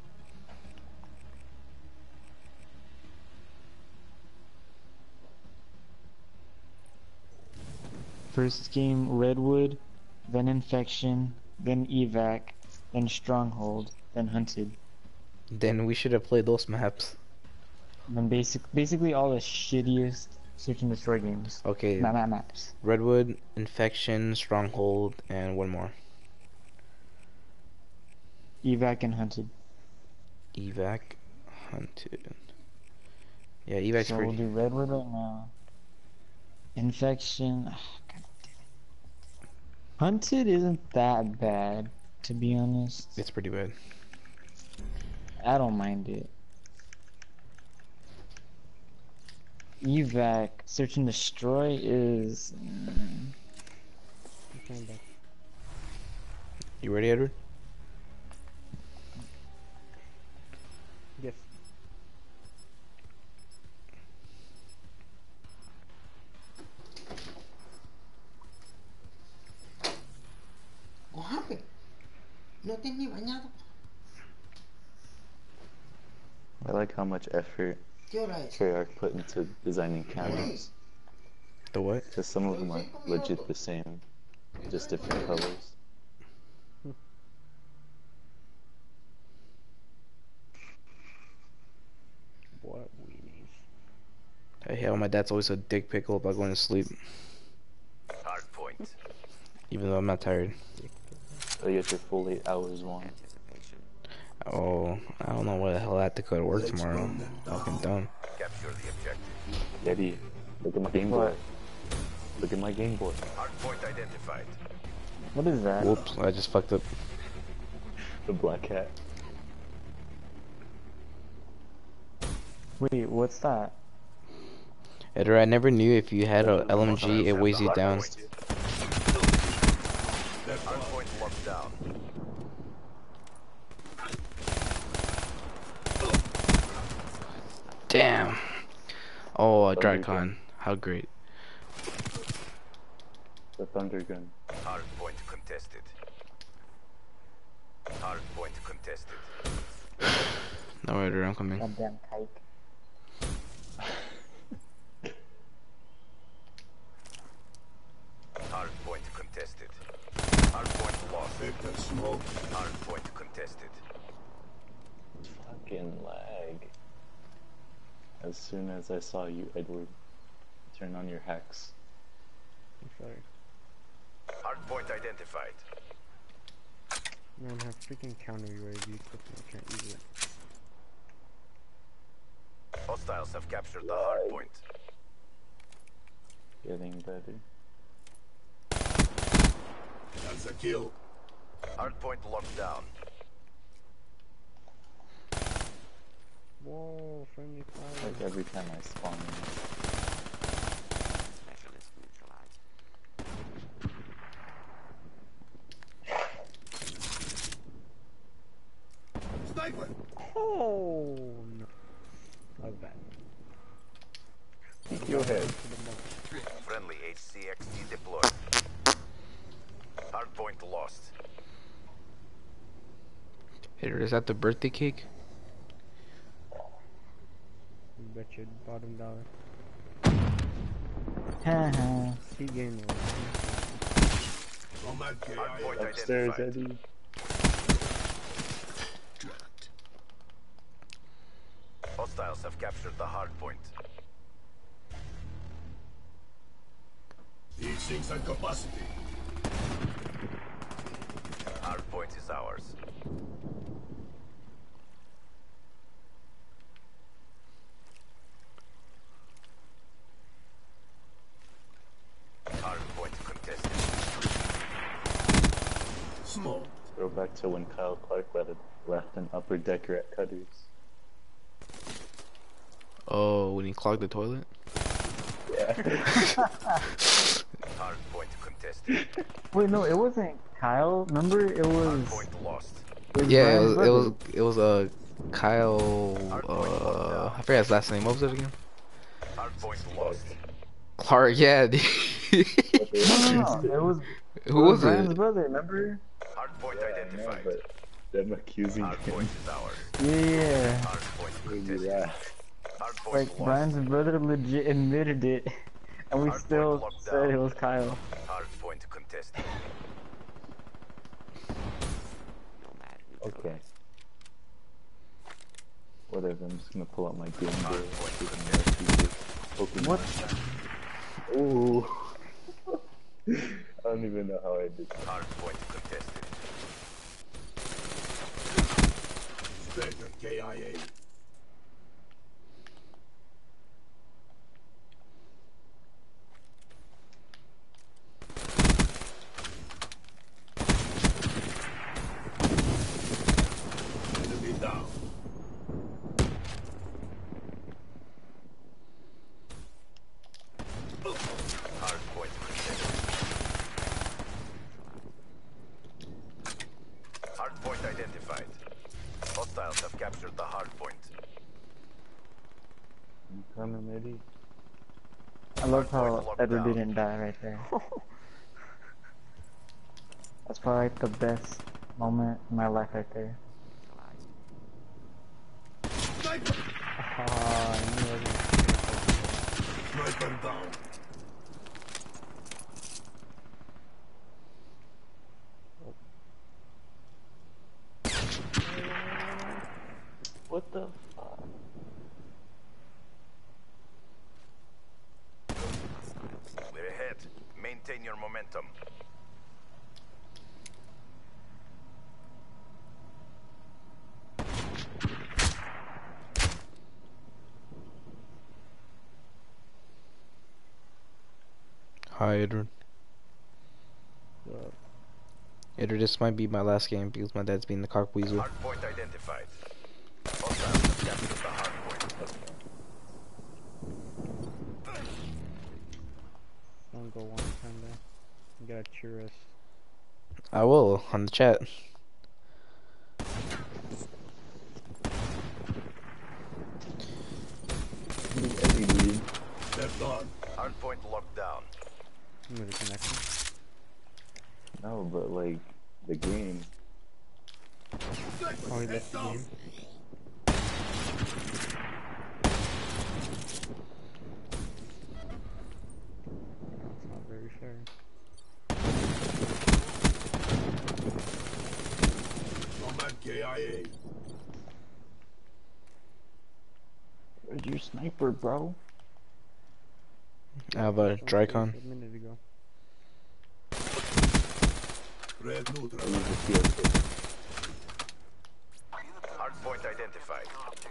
First game Redwood, then Infection, then Evac, then Stronghold, then Hunted. Then we should have played those maps. And then basically all the shittiest search and destroy games. Okay. Maps. Redwood, Infection, Stronghold, and one more. Evac and Hunted. Evac, Hunted. Yeah, Evac's So pretty. we'll do Redwood right now. Infection. God damn it. Hunted isn't that bad, to be honest. It's pretty bad. I don't mind it. Evac, Search and Destroy is... You ready, Edward? Yes. What happened? No te has ni bañado. I like how much effort ¿Qué hora es? Treyarch put into designing cameras. The what? Because some of them are legit the same, just different colors. What weenies. I hell, my dad's always a dick pickle about going to sleep, Hard point. even though I'm not tired. So you get your full 8 hours, Juan. Oh, I don't know why the hell I have to go to work tomorrow. Fucking dumb. Capture the objective. Eddie, look at my Game Boy. Look at my Game Boy. Hard point identified. What is that? Whoops, I just fucked up. The black cat. Wait, what's that? Edward, I never knew if you had a LMG, it weighs you down. Hard point locked down. Damn. Oh, a Drycon. How great. The Thunder Gun. Hard point contested. Hard point contested. No, Edward, I'm coming. Goddamn kike. Hard point contested. Hard point lost. Hard point contested. Fucking lag. As soon as I saw you, Edward, turn on your hacks. I'm sorry. Hard point identified. I don't have freaking counter UAV equipment. I can't use it. Hostiles have captured the hard point. Getting better. That's a kill. Hard point locked down. Whoa, friendly fire. Like every time I spawn Specialist neutralized. Sniper! Oh no. That was bad. in. Your head. Friendly HCXD deployed. Hard point lost. Edward, is that the birthday cake? Bet you bottom dollar. Haha. He gained Combat Hard point Upstairs, identified. Eddie. Hostiles have captured the hard point. These things at capacity. Hard point is ours. Hard point contested. Smoke. Go back to when Kyle Clark left an upper decker at Cutters. Oh, when he clogged the toilet? Yeah. Hard point contested. Wait, no, it wasn't Kyle. Remember, it Hard was. point lost. Yeah, Brian's brother. it was Kyle. I forgot his last name. What was it again? Hard point lost. Clark. Yeah. dude. No, it was. Who was Brian's it? brother. Remember? Hard point I know, identified. but them accusing Hard him point is ours. Yeah. Hard point made me contested. laugh. Hard point Like lost. Brian's brother legit admitted it, and we Hard still point locked said down. it was Kyle. Hard point contested. Okay. Whatever, I'm just gonna pull out my Game Boy. What? Ooh. I don't even know how I did that. Hard point contested. Spectre KIA. Enemy down. Hard point contested. Hard point identified. Hostiles have captured the hard point. I'm coming, Eddie. I love how Edward didn't die right there. That's probably like the best moment in my life right there. Sniper! I knew I was gonna- Sniper down. What the fuck? We're ahead. Maintain your momentum. Hi, Edward. Uh, Edward, this might be my last game because my dad's being the cock weasel. Hard point identified. Hostiles have captured the hard point. don't go one time there. You gotta cheer us. I will on the chat. Eddie, dude. Left on. Hard point locked down. Move the connection. No, but like, the game. Oh, he left the game. That's not very fair. Combat KIA. Where's your sniper, bro? I have a Drycon. A minute ago. Red I neutral. use the field. Hard point identified.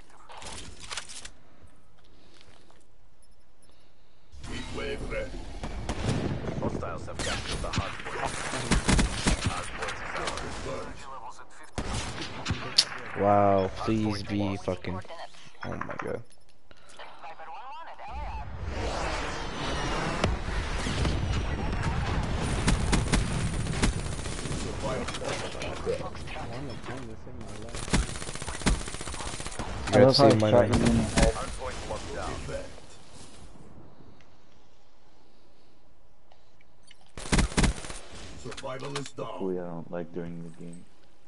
Heat wave ready. Hostiles have captured the hard point. Hard point is ours. Wow, please be fucking. Oh my god. One of them this in my life. I Red love how I Sea shot Miner. you in the head. Hard point locked down. Effect. Survival is down. Hopefully I don't like during the game.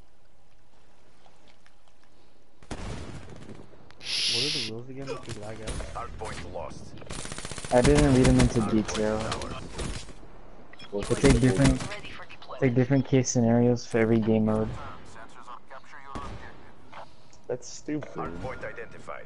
What are the rules again if you lag out? Hard point lost. I didn't read them into detail. What's They take different, take different case scenarios for every game mode. Sensors on capture your objective. That's stupid. Hard point identified.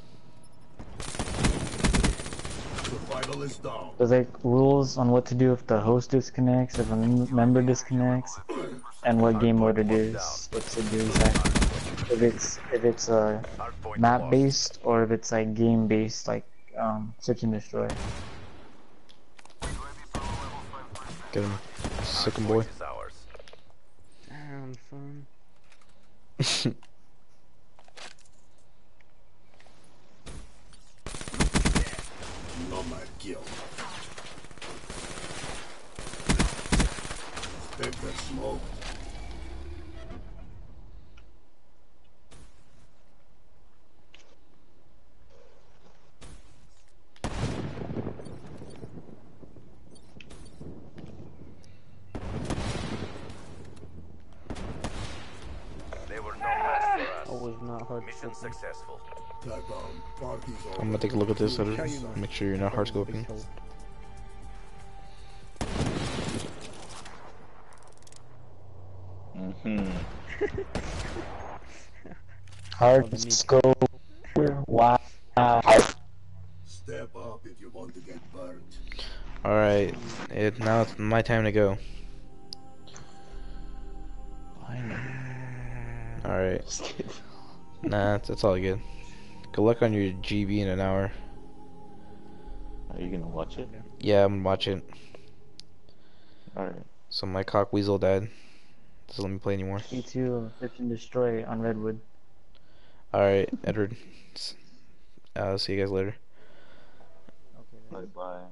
Survival is down. There's like rules on what to do if the host disconnects, if a member disconnects, and what game mode it is. What's to do exactly. If it's Hard point map lost. based or if it's like game based, like search and destroy. Get him. Sick 'em, boy. Point is ours. Damn, son. Nomad kill. always not hard. Mission successful. Parties I'm gonna take a look at this. Tell you Make sure you're not hard scoping. Hard scope. Wow. Step up if you want to get burnt. Alright, now it's my time to go. Alright. Nah, that's all good. Good luck on your GB in an hour. Are you gonna watch it? Yeah, I'm watching. Alright. So my cock weasel died. Doesn't let me play anymore. T2 Search and Destroy on Redwood. Alright, Edward. I'll see you guys later. Bye bye.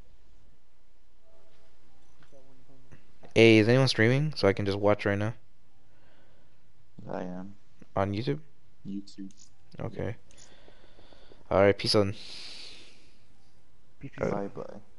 Hey, is anyone streaming so I can just watch right now? I am. On YouTube? YouTube. Okay. Alright, peace on. Peace. Bye bye.